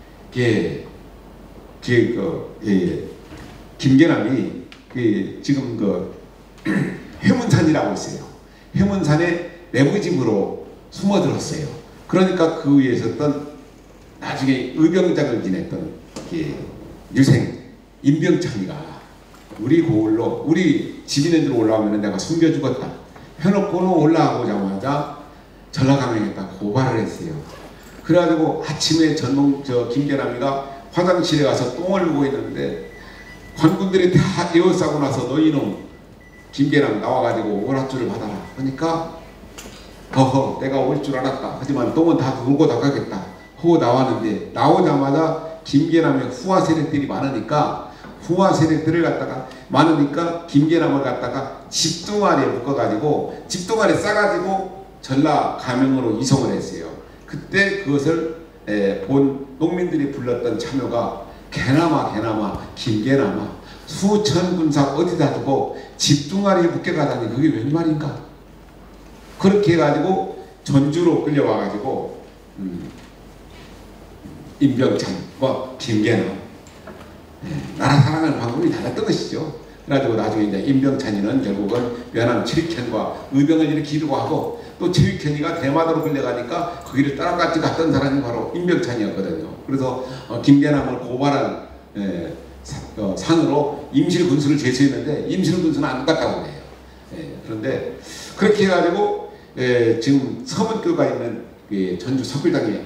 김계남이 지금 회문산이라고 있어요. 회문산에 내부집으로 숨어들었어요. 그러니까 그 위에 있었던 나중에 의병장을 지냈던 유생 임병창이가 우리 고을로 우리 집 있는 데로 올라오면 내가 숨겨 죽었다. 해놓고는 올라가고자마자 전라강령에다 고발을 했어요. 그래가지고 아침에 김계남이가 화장실에 가서 똥을 누고 있는데 관군들이 다 에워싸고 나서 너희놈 김계남 나와가지고 오랏줄을 받아라. 그러니까 허허 내가 올 줄 알았다. 하지만 똥은 다 누르고 나가겠다. 하고 나왔는데 나오자마자 김계남의 후화 세력들이 많으니까 후화 세력들을 갖다가 많으니까 김계남을 갖다가 집둥아리에 묶어가지고 집둥아리에 싸가지고 전라 가명으로 이송을 했어요. 그때 그것을 본 농민들이 불렀던 참여가 개나마 김계나마 수천 군사 어디다 두고 집둥아리에 묶여가다니 그게 웬 말인가. 그렇게 해가지고 전주로 끌려와가지고 임병찬과 김계남 나라 사랑하는 방법이 달랐던 것이죠. 그래가지고 나중에 이제 임병찬이는 결국은 면함 최익현과 의병을 일으키기도 하고 또 최익현이가 대마도로 끌려가니까 거기를 따라같이 갔던 사람이 바로 임병찬이었거든요. 그래서 김계남을 고발한 상으로 임실군수를 제수했는데 임실군수는 안 갔다고 해요. 그런데 그렇게 해가지고 지금 서문교가 있는 전주 석굴당에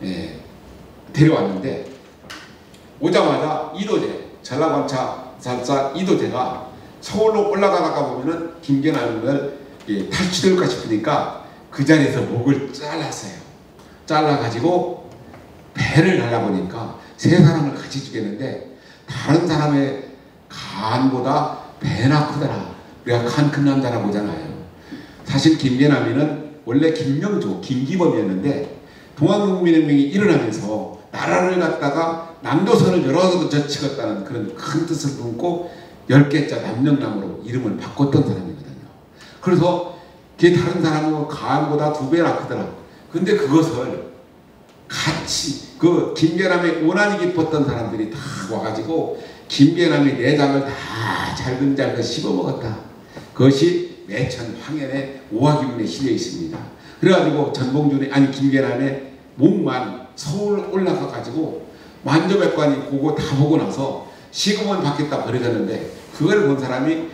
데려왔는데 오자마자 이도재 전라관차 살사 이도재가 서울로 올라가다가 보면은 김계남을 탈취될까 싶으니까 그 자리에서 목을 잘랐어요. 잘라가지고 배를 날라보니까 세 사람을 같이 죽였는데 다른 사람의 간보다 배나 크더라. 우리가 간 큰 남자라고 보잖아요. 사실 김계남이는 원래 김명조, 김기범이었는데 동학농민혁명이 일어나면서 나라를 갖다가 남조선을 열어서 젖히겠다는 그런 큰 뜻을 품고 10개자 남영남으로 이름을 바꿨던 사람이거든요. 그래서 그게 다른 사람은 간보다 2배나 크더라. 근데 그것을 같이 그 김계남의 원한이 깊었던 사람들이 다 와가지고 김계남의 내장을 다 잘근잘근 씹어먹었다. 그것이 매천 황현의 오화기문에 실려 있습니다. 그래가지고 전봉준이 아니 김계남의 몸만 서울 올라가가지고 만조백관이 그거 다 보고 나서 시금은 받겠다 버려졌는데 그걸 본 사람이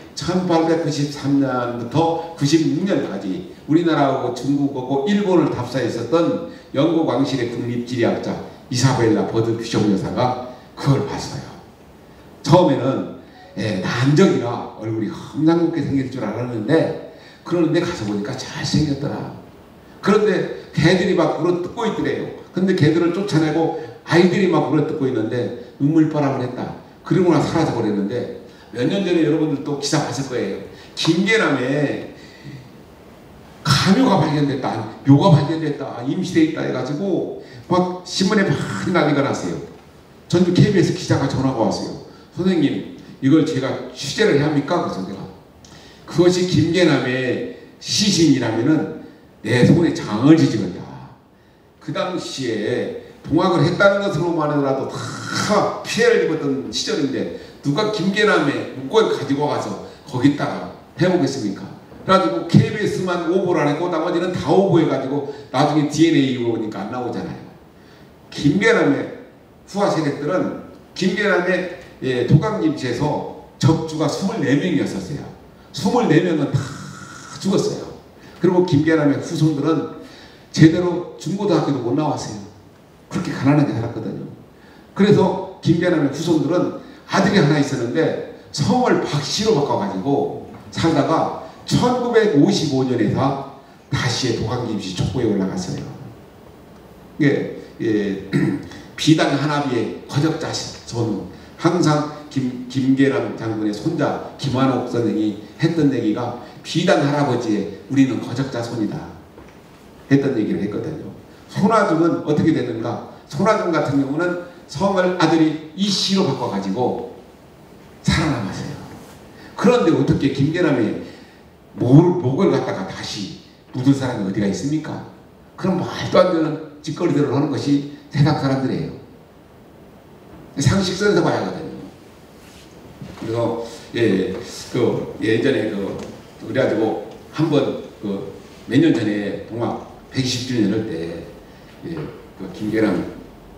1893년부터 96년까지 우리나라하고 중국하고 일본을 답사했었던 영국 왕실의 국립지리학자 이사벨라 버드 퓨셔 여사가 그걸 봤어요. 처음에는 난적이라 얼굴이 험상궂게 생길 줄 알았는데 그러는데 가서 보니까 잘생겼더라. 그런데 개들이 막 물어뜯고 있더래요. 근데 개들을 쫓아내고 아이들이 막 물어뜯고 있는데 눈물바람을 했다. 그러고 나서 사라져버렸는데 몇 년 전에 여러분들도 기사 봤을 거예요. 김계남에 가묘가 발견됐다, 묘가 발견됐다, 임시돼 있다 해가지고 막 신문에 많이 난리가 났어요. 전주 KBS 기자가 전화가 왔어요. 선생님, 이걸 제가 취재를 해야 합니까? 그래서 내가 그것이 김계남의 시신이라면은 내 손에 장을 지지겠다. 그 당시에 동학을 했다는 것으로만 하더라도 다 피해를 입었던 시절인데 누가 김계남의 문건을 가지고 가서 거기다가 해보겠습니까? 그래가지고 KBS만 오보를 안 했고 나머지는 다 오보해가지고 나중에 DNA 보니까 안 나오잖아요. 김계남의 후화 세력들은 김계남의 도강김치에서 적주가 24명이었었어요. 24명은 다 죽었어요. 그리고 김계남의 후손들은 제대로 중고등학교도 못 나왔어요. 그렇게 가난하게 살았거든요. 그래서 김계남의 후손들은 아들이 하나 있었는데 성을 박씨로 바꿔가지고 살다가 1955년에서 다시 도강김씨 촉구에 올라갔어요. 비단 하나비의 거적자 손, 항상 김계남 장군의 손자 김한옥 선생이 했던 얘기가 비단 할아버지의 우리는 거적자 손이다 했던 얘기를 했거든요. 손아중은 어떻게 됐는가? 손아중 같은 경우는 성을 아들이 이씨로 바꿔가지고 살아남았어요. 그런데 어떻게 김계남의 목을 갖다가 다시 묻을 사람이 어디가 있습니까? 그럼 말도 안 되는 짓거리들을 하는 것이 세상 사람들이에요. 상식선에서 봐야 하거든요. 그래서 예전에 그래가지고 한번 몇 년 전에 동학 120주년 할 때 김계남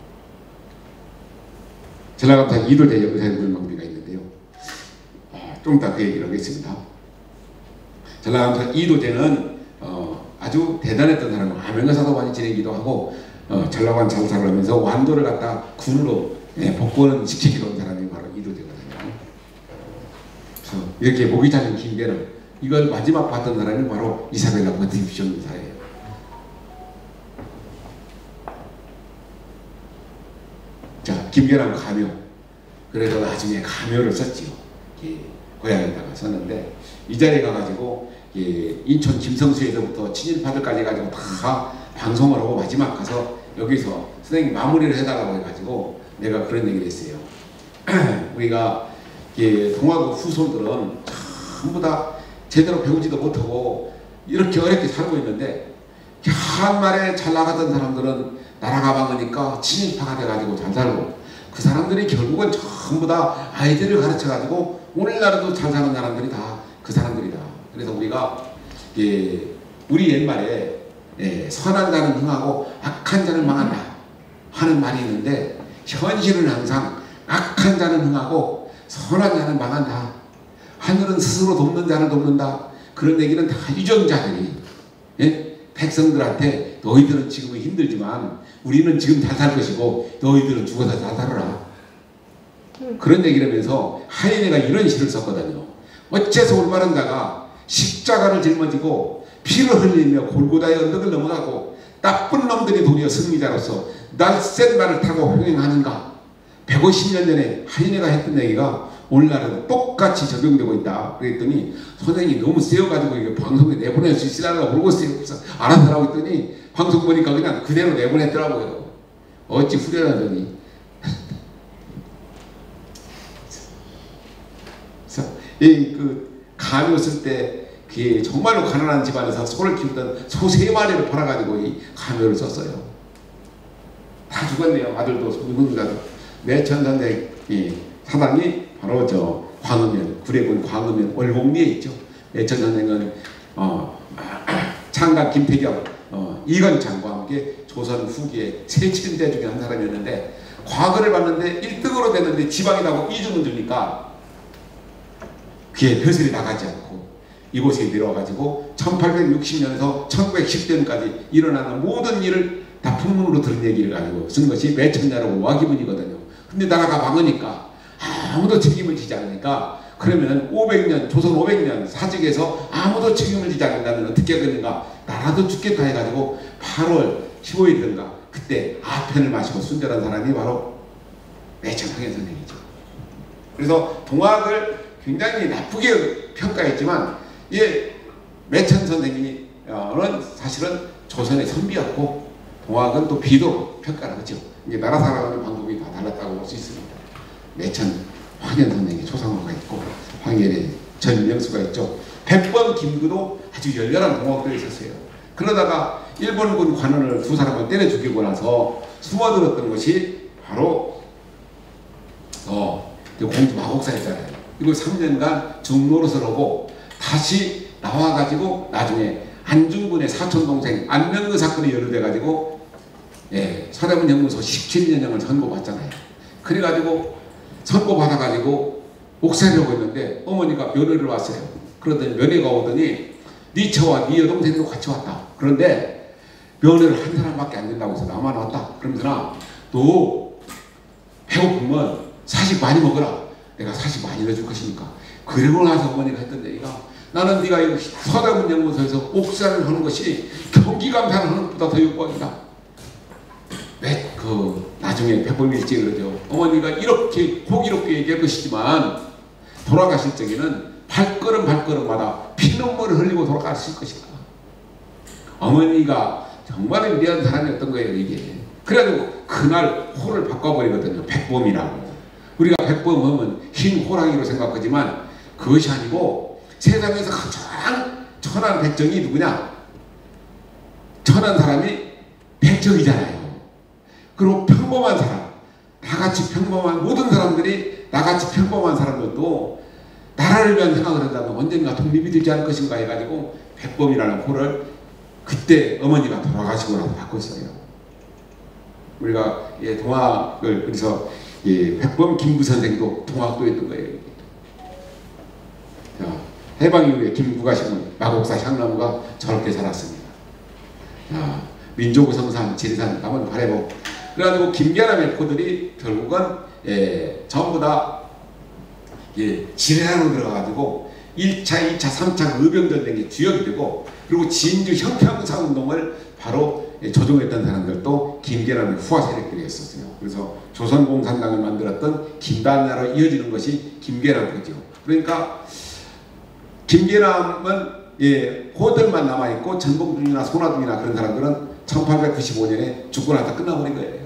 전라감사 이도대 영상물망비가 있는데요. 좀 이따 그 얘기를 하겠습니다. 전라감사 이도대는 아주 대단했던 사람은 암행의사도 많이 지내기도 하고 전라관 장사를 하면서 완도를 갖다 군으로 복권을 시키기도 한 사람이 바로 이도대거든요. 그래서 이렇게 목이 잘린 김계남 이걸 마지막 봤던 사람이 바로 이사벨라 버드 퓨셔 여사예요. 자, 김계남 가묘. 그래서 나중에 가묘를 썼지요. 고향에다가 썼는데 이 자리에 가가지고 인천 김성수에서부터 친일파들까지 가지고 다 방송을 하고 마지막 가서 여기서 선생님 마무리를 해달라고 해가지고 내가 그런 얘기를 했어요. 우리가 동학의 후손들은 전부 다 제대로 배우지도 못하고 이렇게 어렵게 살고 있는데 한말에 잘 나가던 사람들은 나라가 망하니까 친일파가 돼가지고 잘 살고 그 사람들이 결국은 전부 다 아이들을 가르쳐가지고 오늘날에도 잘 사는 사람들이 다 그 사람들이다. 그래서 우리가 우리 옛말에 선한 자는 흥하고 악한 자는 망한다 하는 말이 있는데 현실은 항상 악한 자는 흥하고 선한 자는 망한다. 하늘은 스스로 돕는 자를 돕는다. 그런 얘기는 다 유정자들이 백성들한테 너희들은 지금은 힘들지만 우리는 지금 잘 살 것이고 너희들은 죽어서 잘 살아라. 그런 얘기를 하면서 하인애가 이런 시를 썼거든요. 어째서 올바른 자가 십자가를 짊어지고 피를 흘리며 골고다의 언덕을 넘어가고 나쁜 놈들이 도리어 승리자로서 날쌘 말을 타고 흥행하는가. 150년 전에 한인회가 했던 얘기가 오늘날에도 똑같이 적용되고 있다. 그랬더니 선생님이 너무 세워가지고 이게 방송에 내보낼 수 있으라고 모르겠어요. 그래서 알아서 하라고 했더니 방송 보니까 그냥 그대로 내보냈더라고요. 어찌 후련하더니. 그래서 그 감이 없을 때 정말로 가난한 집안에서 소를 키우던 소 3마리를 팔아가지고 이 감효를 썼어요. 다 죽었네요. 아들도 누군가도. 매천 선생이 사당이 바로 저 광음면, 구례군 광음면 월곡리에 있죠. 매천 선생은 창간 김태경, 이건창과 함께 조선 후기의 세 친대 중에 한 사람이었는데 과거를 봤는데 1등으로 됐는데 지방이라고 이주문 주니까 그의 벼슬이 나가지 않고 이곳에 내려와가지고 1860년에서 1910년까지 일어나는 모든 일을 다 풍문으로 들은 얘기를 가지고 쓴 것이 매천야라고 와기문이거든요. 근데 나라가 망하니까 아무도 책임을 지지 않으니까 그러면 500년, 조선 500년 사직에서 아무도 책임을 지지 않는다면 어떻게 하겠는가? 나라도 죽겠다 해가지고 8월 15일인가 그때 아편을 마시고 순절한 사람이 바로 매천항해 선생이죠. 그래서 동학을 굉장히 나쁘게 평가했지만 매천 선생님은 사실은 조선의 선비였고 동학은 또 비도로 평가를 하죠. 이게 나라 살아가는 방법이 다 달랐다고 볼 수 있습니다. 매천 황현 선생의 초상화가 있고 황현의 전명수가 있죠. 백범 김구도 아주 열렬한 동학들이 있었어요. 그러다가 일본군 관원을 2사람을 때려 죽이고 나서 숨어들었던 것이 바로 공주 마곡사였잖아요. 이거 3년간 중노릇을 하고 다시 나와가지고 나중에 안중근의 사촌동생 안명의 사건이 연루돼가지고 서대문 연구소 17년형을 선고받잖아요. 그래가지고 선고받아가지고 옥살이라고 했는데 어머니가 면회를 왔어요. 그러더니 면회가 오더니 네 처와 네 여동생도 같이 왔다. 그런데 면회를 한 사람밖에 안 된다고 해서 나만 왔다. 그러면서 너 배고프면 사식 많이 먹어라. 내가 사식 많이 넣어줄 것이니까. 그러고 나서 어머니가 했던 얘기가 나는 네가 여기 서대문 연구소에서 옥살을 하는 것이 경기감사를 하는 것보다 더 욕박이다. 나중에 백범일지 그러죠. 어머니가 이렇게 호기롭게 얘기할 것이지만 돌아가실 적에는 발걸음마다 피눈물을 흘리고 돌아가실 것이다. 어머니가 정말 위대한 사람이었던 거예요, 이게. 그래가지고 그날 호를 바꿔버리거든요. 백범이라고. 우리가 백범하면 흰 호랑이로 생각하지만 그것이 아니고 세상에서 가장 천한 백정이 누구냐? 천한 사람이 백정이잖아요. 그리고 평범한 사람, 나같이 평범한 모든 사람들이 나같이 평범한 사람들도 나라를 위한 생각을 한다면 언젠가 독립이 되지 않을 것인가 해가지고 백범이라는 호를 그때 어머니가 돌아가시고 나서 바꿨어요. 우리가 동학을 그래서 백범 김구 선생도 동학도 했던 거예요. 자, 해방 이후에 김구가 심은 마곡사 향나무가 저렇게 자랐습니다. 자, 민족의 성산, 지리산, 남은 바래복. 그래가지고 김계남의 포들이 결국은 전부 다 지뢰산으로 들어가가지고 1차, 2차, 3차 의병전쟁의 주역이 되고 그리고 진주 형평사운동을 바로 조종했던 사람들도 김계남의 후화 세력들이었었어요. 그래서 조선공산당을 만들었던 김단나로 이어지는 것이 김계남이죠. 그러니까 김계남은 호들만 남아있고 전봉준이나 손아둥이나 그런 사람들은 1895년에 죽고 나서 끝나버린 거예요.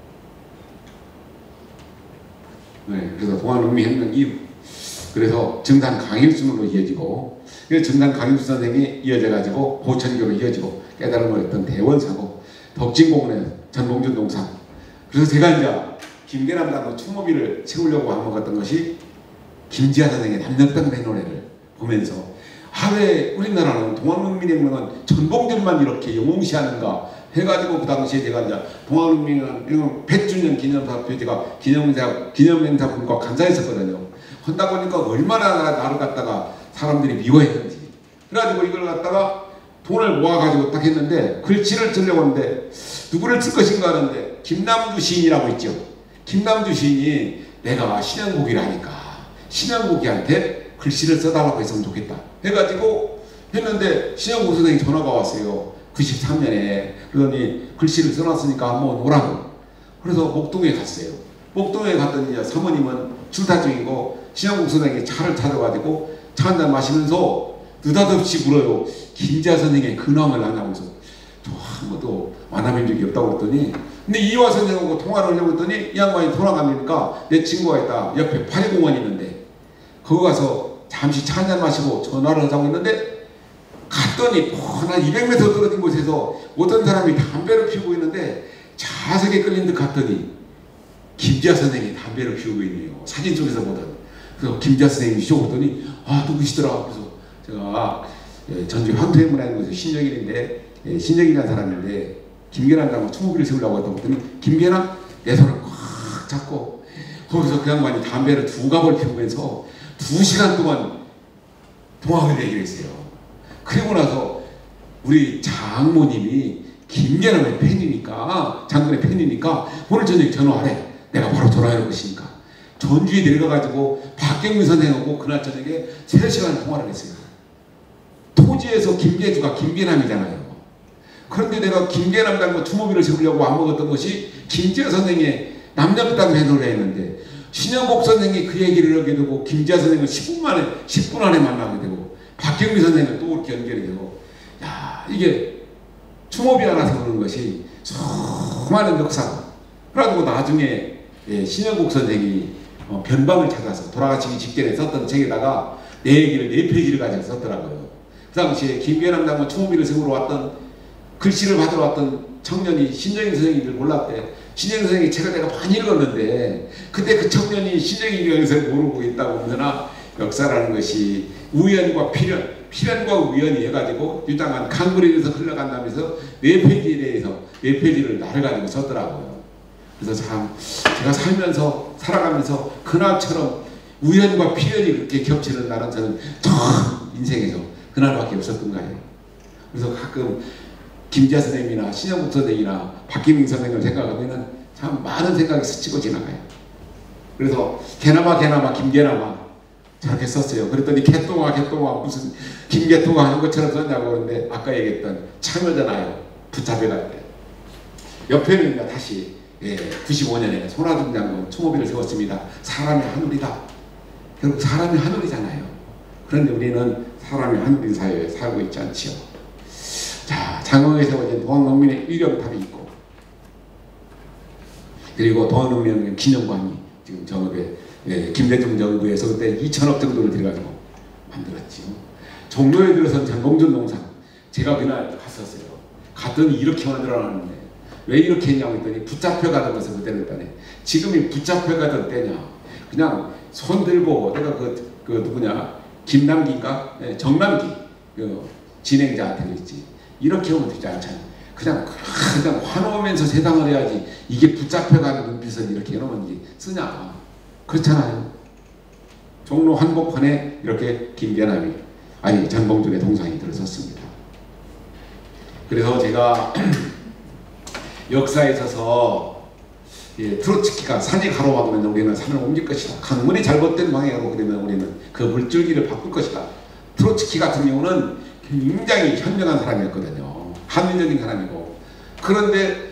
그래서 동학농민혁명 이후 그래서 정산 강일순으로 이어지고 정산 강일순 선생이 이어져가지고 고천교로 이어지고 깨달음을 했던 대원사고 덕진공원의 전봉준 동상. 그래서 제가 이제 김계남단도 충무비를 채우려고 안 먹었던 것이 김지하 선생의 남녘땅의 노래를 보면서 왜 우리나라는 동학농민혁명은 전봉준만 이렇게 영웅시하는가 해가지고 그 당시에 제가 이제 동학농민은 100주년 기념사표 제가 기념행사 분과 간사했었거든요. 한다 보니까 얼마나 나를 갖다가 사람들이 미워했는지. 그래가지고 이걸 갖다가 돈을 모아가지고 딱 했는데 글씨를 쓰려고 하는데 누구를 쓸 것인가 하는데 김남주 시인이라고 있죠. 김남주 시인이 내가 신양국이라니까 신양국이한테 글씨를 써달라고 했으면 좋겠다 해가지고 했는데 신양국 선생님 전화가 왔어요. 93년에 그러더니 글씨를 써놨으니까 한번 오라고. 그래서 목동에 갔어요. 목동에 갔더니 이제 사모님은 출타 중이고 신영국 선생님이 차를 타줘가지고 차 한잔 마시면서 느닷없이 물어요. 김지아 선생의 근황을 나누면서 저 한 번도 만나본 적이 없다고 그랬더니 근데 이화 선생하고 통화를 하려고 했더니 이 양반이 돌아가니까 내 친구가 있다. 옆에 파리공원이 있는데 거기 가서 잠시 차 한잔 마시고 전화를 하자고 했는데 갔더니 한 200m 떨어진 곳에서 어떤 사람이 담배를 피우고 있는데 자석에 끌린 듯 갔더니 김지아 선생이 담배를 피우고 있네요. 사진 속에서 보던. 그래서 김지아 선생님이 쇼보더니 아 누구시더라. 그래서 제가 전주 황토현문화에 있는 곳에 신정일인데 신정일이라는 사람인데 김계란 장관 추모비를 세우려고 했다고 했더니 김계란 내 손을 꽉 잡고 거기서 그 양반이 담배를 2갑을 피우면서 2시간 동안 통화를 얘기를 했어요. 그리고 나서 우리 장모님이 김계란의 팬이니까 장군의 팬이니까 오늘 저녁 전화하래. 내가 바로 전화할 것이니까 전주에 내려가가지고 박경민 선생하고 그날 저녁에 3시간 통화를 했어요. 토지에서 김계주가 김계남이잖아요. 그런데 내가 김계남 닮은 추모비를 세우려고 안 먹었던 것이 김지아 선생의 남녀부당 매너를 했는데 신영복 선생이 그 얘기를 하게 되고 김지아 선생은 10분 안에 만나게 되고 박경민 선생은 또 이렇게 연결이 되고 야 이게 추모비 하나 세우는 것이 수많은 역사가 그래가지고 나중에 신영복 선생이 변방을 찾아서 돌아가시기 직전에 썼던 책에다가 내 얘기를 4페이지를 가지고 썼더라고요. 그 당시에 김계남 장관 추모비를 세우러 왔던 글씨를 받으러 왔던 청년이 신정인 선생님을 몰랐대. 신정인 선생님이 책을 내가 많이 읽었는데 그때 그 청년이 신정인이 여기서 모르고 있다고 하면서 역사라는 것이 우연과 필연과 우연이 해가지고 유당한 강물에 대해서 흘러간다면서 4페이지에 대해서 4페이지를 나를 가지고 썼더라고요. 그래서 참 제가 살아가면서 그날처럼 우연과 필연이 그렇게 겹치는 날은 저는 전 인생에서 그날밖에 없었던 거예요. 그래서 가끔 김지아 선생님이나 신영국 선생이나 박기민 선생님을 생각하면 참 많은 생각이 스치고 지나가요. 그래서 개나마 김개나마 저렇게 썼어요. 그랬더니 개똥아 무슨 김개똥아 하는 것처럼 썼냐고 그러는데 아까 얘기했던 참여잖아요. 붙잡혀갈 때. 옆에는 다시 95년에 손아중 장군 추모비를 세웠습니다. 사람이 하늘이다. 결국 사람이 하늘이잖아요. 그런데 우리는 사람이 하늘인 사회에 살고 있지 않지요. 자, 장흥에 세워진 동학농민의 유령탑이 있고 그리고 동학농민 기념관이 지금 정읍에 김대중 정부에서 그때 2천억 정도를 들여가지고 만들었지요. 종로에 들어선 장봉준 농산 제가 그날 갔었어요. 갔더니 이렇게 만들어놨는데 왜 이렇게 했냐고 했더니 붙잡혀가던 것을 그대로 했다네. 지금이 붙잡혀가던 때냐. 그냥 손 들고 내가 그 누구냐 김남기인가 정남기 진행자한테 그랬지. 이렇게 하면 되지 않잖아요. 그냥 화놓으면서 세상을 해야지 이게 붙잡혀가는 눈빛을 이렇게 해놓으면 쓰냐. 그렇잖아요. 종로 한복판에 이렇게 김계남이 장봉준의 동상이 들어섰습니다. 그래서 제가 역사에 있어서 트로츠키가 산이 가로막으면 우리는 산을 옮길 것이다. 강물이 잘못된 방향으로 그러면 우리는 그 물줄기를 바꿀 것이다. 트로츠키 같은 경우는 굉장히 현명한 사람이었거든요. 합리적인 사람이고. 그런데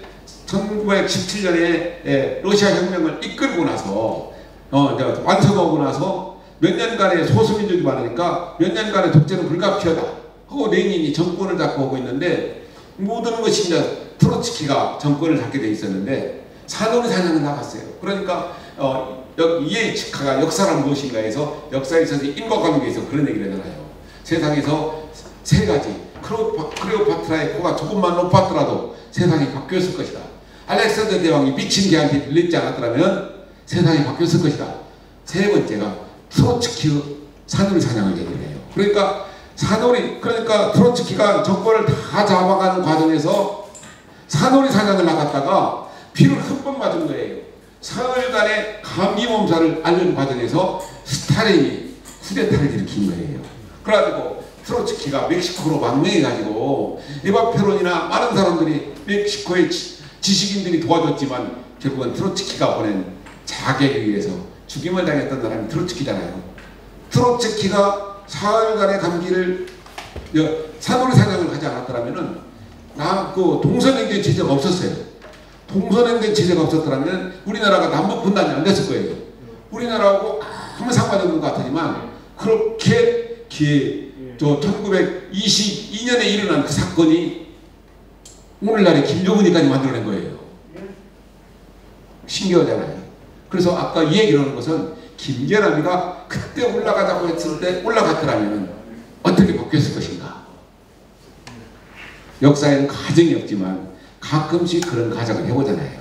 1917년에 러시아 혁명을 이끌고 나서 완성하고 나서 몇 년간의 소수민족이 많으니까 몇 년간의 독재는 불가피하다 하고 레닌이 정권을 잡고 오고 있는데 모든 것이 이제 트로츠키가 정권을 잡게 돼 있었는데 사돈이 사냥을 나갔어요. 그러니까 이에이치카가 역사란 무엇인가 해서 역사에 있어서 인과관계에서 그런 얘기를 하잖아요. 세상에서 3가지 클레오파트라의 코가 조금만 높았더라도 세상이 바뀌었을 것이다. 알렉산더 대왕이 미친 개한테 빌리지 않았더라면 세상이 바뀌었을 것이다. 3번째가 트로츠키의 사돌이 사냥을 얘기를 해요. 그러니까 트로츠키가 정권을 다 잡아가는 과정에서 사돌이 사냥을 나갔다가 피를 흠뻑 맞은 거예요. 사흘간의 감기 몸살을 앓는 과정에서 스탈린이 쿠데타를 일으킨 거예요. 그래가지고 트로츠키가 멕시코로 망명해가지고 에바 페론이나 많은 사람들이 멕시코의 지식인들이 도와줬지만 결국은 트로츠키가 보낸 자객에 의해서 죽임을 당했던 사람이 트로츠키잖아요. 트로츠키가 사흘간의 감기를 사돌이 사냥을 하지 않았더라면은 동서냉전 체제가 없었어요. 동서냉전 체제가 없었더라면 우리나라가 남북 분단이 안 됐을 거예요. 우리나라하고 아무 상관없는 것 같지만 그렇게 1922년에 일어난 그 사건이 오늘날의 김정은이까지 만들어낸 거예요. 신기하잖아요. 그래서 아까 이 얘기를 하는 것은 김계남이가 그때 올라가자고 했을 때 올라갔더라면 어떻게 바뀌었을 것인가. 역사에는 가정이 없지만 가끔씩 그런 가정을 해보잖아요.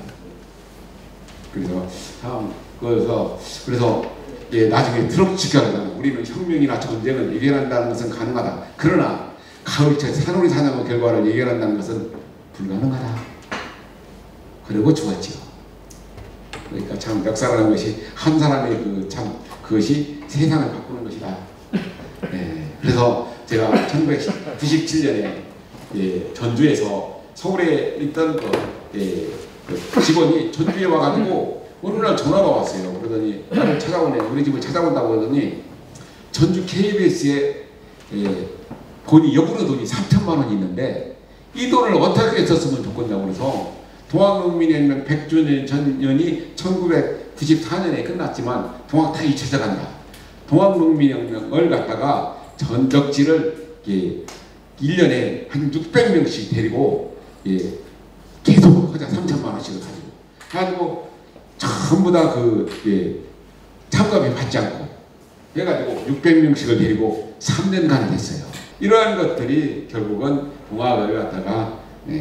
그래서 나중에 트럭 지켜가잖아요. 우리는 혁명이나 전쟁을 예견한다는 것은 가능하다. 그러나 가을철 산후리 사냥의 결과를 예견한다는 것은 불가능하다. 그리고 죽었죠. 그러니까 참 역사라는 것이 한 사람의 그것이 세상을 바꾸는 것이다. 그래서 제가 1997년에 전주에서 서울에 있던 그 직원이 전주에 와가지고 어느 날 전화가 왔어요. 그러더니 나를 찾아오네. 우리 집을 찾아온다고 하더니 전주 KBS에 여분의 돈이 3천만 원이 있는데 이 돈을 어떻게 썼으면 좋겠냐고 그래서 동학농민혁명 100주년 전년이 1994년에 끝났지만 동학 다 잊혀져간다. 동학농민혁명을 갖다가 전적지를 1년에 한 600명씩 데리고 계속 하자 3천만 원씩을 가지고 전부 다 참가비 받지 않고 해가지고 600명씩을 데리고 3년간을 했어요. 이러한 것들이 결국은 동학을 갖다가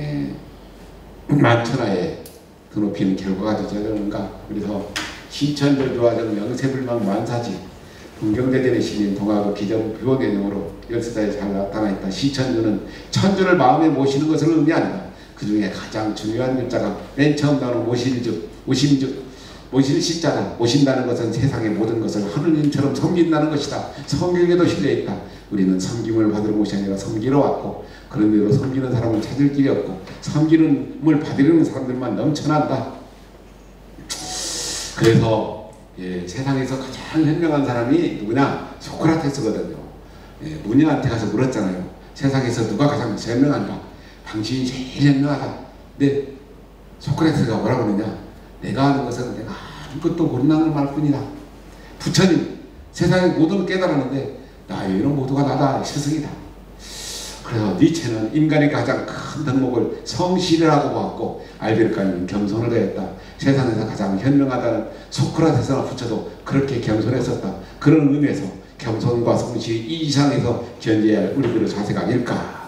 만천하에 드높이는 결과가 되지 않는가. 그래서 시천절 조화정 명세불망 만사지 동경대전의 신인 동학의 기정 비호개념으로 열서자에 잘 나타나 있다. 시천주는 천주를 마음에 모시는 것을 의미한다. 그 중에 가장 중요한 글자가 맨 처음 나오는 모실 시자다. 모신다는 것은 세상의 모든 것을 하느님처럼 섬긴다는 것이다. 성경에도 실려있다. 우리는 섬김을 받으러 모시 아니라 섬기러 왔고 그런 대로 섬기는 사람은 찾을 길이 없고 섬기는을 받으려는 사람들만 넘쳐난다. 그래서 세상에서 가장 현명한 사람이 누구냐? 소크라테스거든요. 문인한테 가서 물었잖아요. 세상에서 누가 가장 현명한가? 당신이 제일 현명하다. 근데 소크라테스가 뭐라고 그러냐? 내가 하는 것은 내가 아무것도 모르는 말 뿐이다. 부처님, 세상의 모든 걸 깨달았는데 나 이런 모두가 나다. 스승이다. 그래서 니체는 인간의 가장 큰 덕목을 성실이라고 보았고 알베르카는 겸손을 더했다. 세상에서 가장 현명하다는 소크라테스나 부처도 그렇게 겸손했었다. 그런 의미에서 겸손과 성실 이 이상에서 견뎌야 할 우리들의 자세가 아닐까.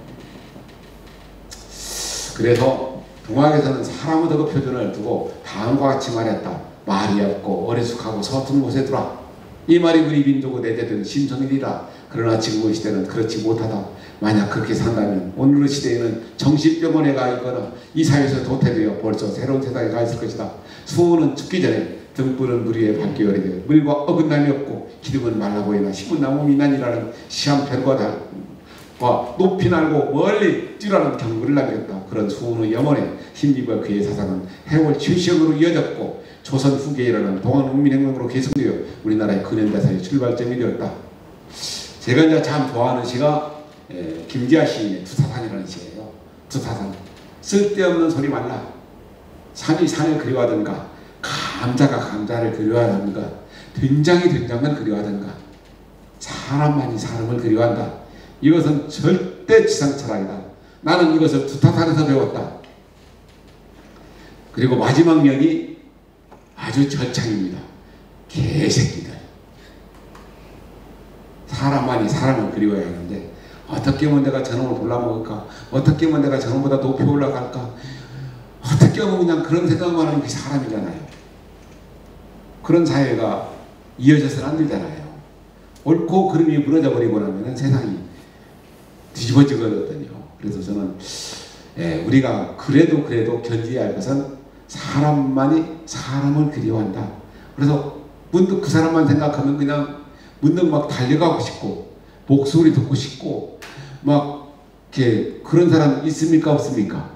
그래서 동학에서는 사람의 덕의 표준을 두고 다음과 같이 말했다. 말이 없고 어리숙하고 서툰 곳에 두라. 이 말이 우리 민족의 내재된 심성이라. 그러나 지금의 시대는 그렇지 못하다. 만약 그렇게 산다면 오늘의 시대에는 정신병원에 가 있거나 이 사회에서 도태되어 벌써 새로운 세상에 가 있을 것이다. 수호는 죽기 전에 등불은 물 위에 밝게 열리되 물과 어긋남이 없고 기름은 말라 보이나 심은 나무 미난이라는 시한편과 높이 날고 멀리 뛰라는 경고를 남겼다. 그런 수호의 염원에 힘입어 그의 사상은 해월 70년으로 이어졌고 조선 후기에 일어난 동학농민혁명으로 계승되어 우리나라의 근현대사의 출발점이 되었다. 제가 이제 참 좋아하는 시가 김지아 시인의 두사산이라는 시예요. 두사산. 쓸데없는 소리 말라. 산이 산을 그리워하든가 감자가 감자를 그리워하든가 된장이 된장을 그리워하든가 사람만이 사람을 그리워한다. 이것은 절대 지상철학이다. 나는 이것을 두타산에서 배웠다. 그리고 마지막 면이 아주 절창입니다. 개새끼들. 사람만이 사람을 그리워야 하는데 어떻게 하면 내가 저놈을 골라먹을까? 어떻게 하면 내가 저놈보다 높이 올라갈까? 어떻게 하면 그냥 그런 생각만 하는 게 사람이잖아요. 그런 사회가 이어져서는 안 되잖아요. 옳고 그름이 무너져 버리고 나면 세상이 뒤집어지거든요. 그래서 저는 우리가 그래도 견디어야 할 것은 사람만이 사람을 그리워한다. 그래서 문득 그 사람만 생각하면 그냥 문득 막 달려가고 싶고 목소리 듣고 싶고 막 이렇게 그런 사람 있습니까? 없습니까?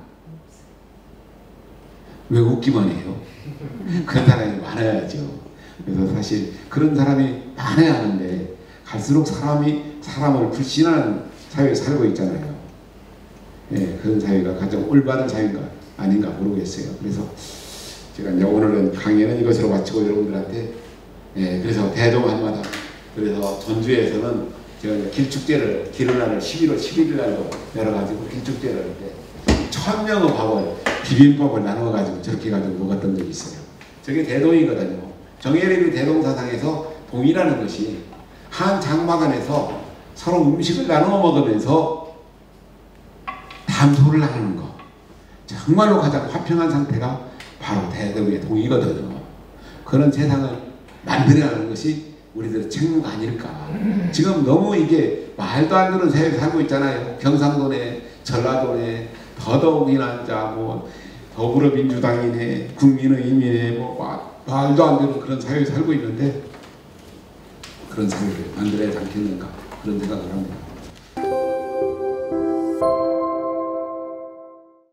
왜 웃기만 해요? 그런 사람이 많아야죠. 그래서 사실 그런 사람이 많아야 하는데 갈수록 사람이 사람을 불신하는 사회에 살고 있잖아요. 그런 사회가 가장 올바른 사회인가 아닌가 모르겠어요. 그래서 제가 이제 오늘은 강의는 이것으로 마치고 여러분들한테 그래서 대동 한마다 그래서 전주에서는 제가 이제 길축제를 기른날을 11월 11일 날로 열어가지고 길축제를 할 때 1000명의 밥을 비빔밥을 나눠가지고 저렇게 가지고 먹었던 적이 있어요. 저게 대동이거든요. 정예림이 대동사상에서 동이라는 것이 한 장막안에서 서로 음식을 나누어 먹으면서 담소를 나누는 거. 정말로 가장 화평한 상태가 바로 대동의 동이거든요. 그런 세상을 만들어가는 것이 우리들의 책무가 아닐까. 지금 너무 이게 말도 안 되는 사회에 살고 있잖아요. 경상도네, 전라도네, 더더욱이나 뭐 더불어민주당이네, 국민의힘이네, 뭐 말도 안 되는 그런 사회에 살고 있는데 그런 사회를 만들어야 지 않겠는가 그런 생각을 합니다.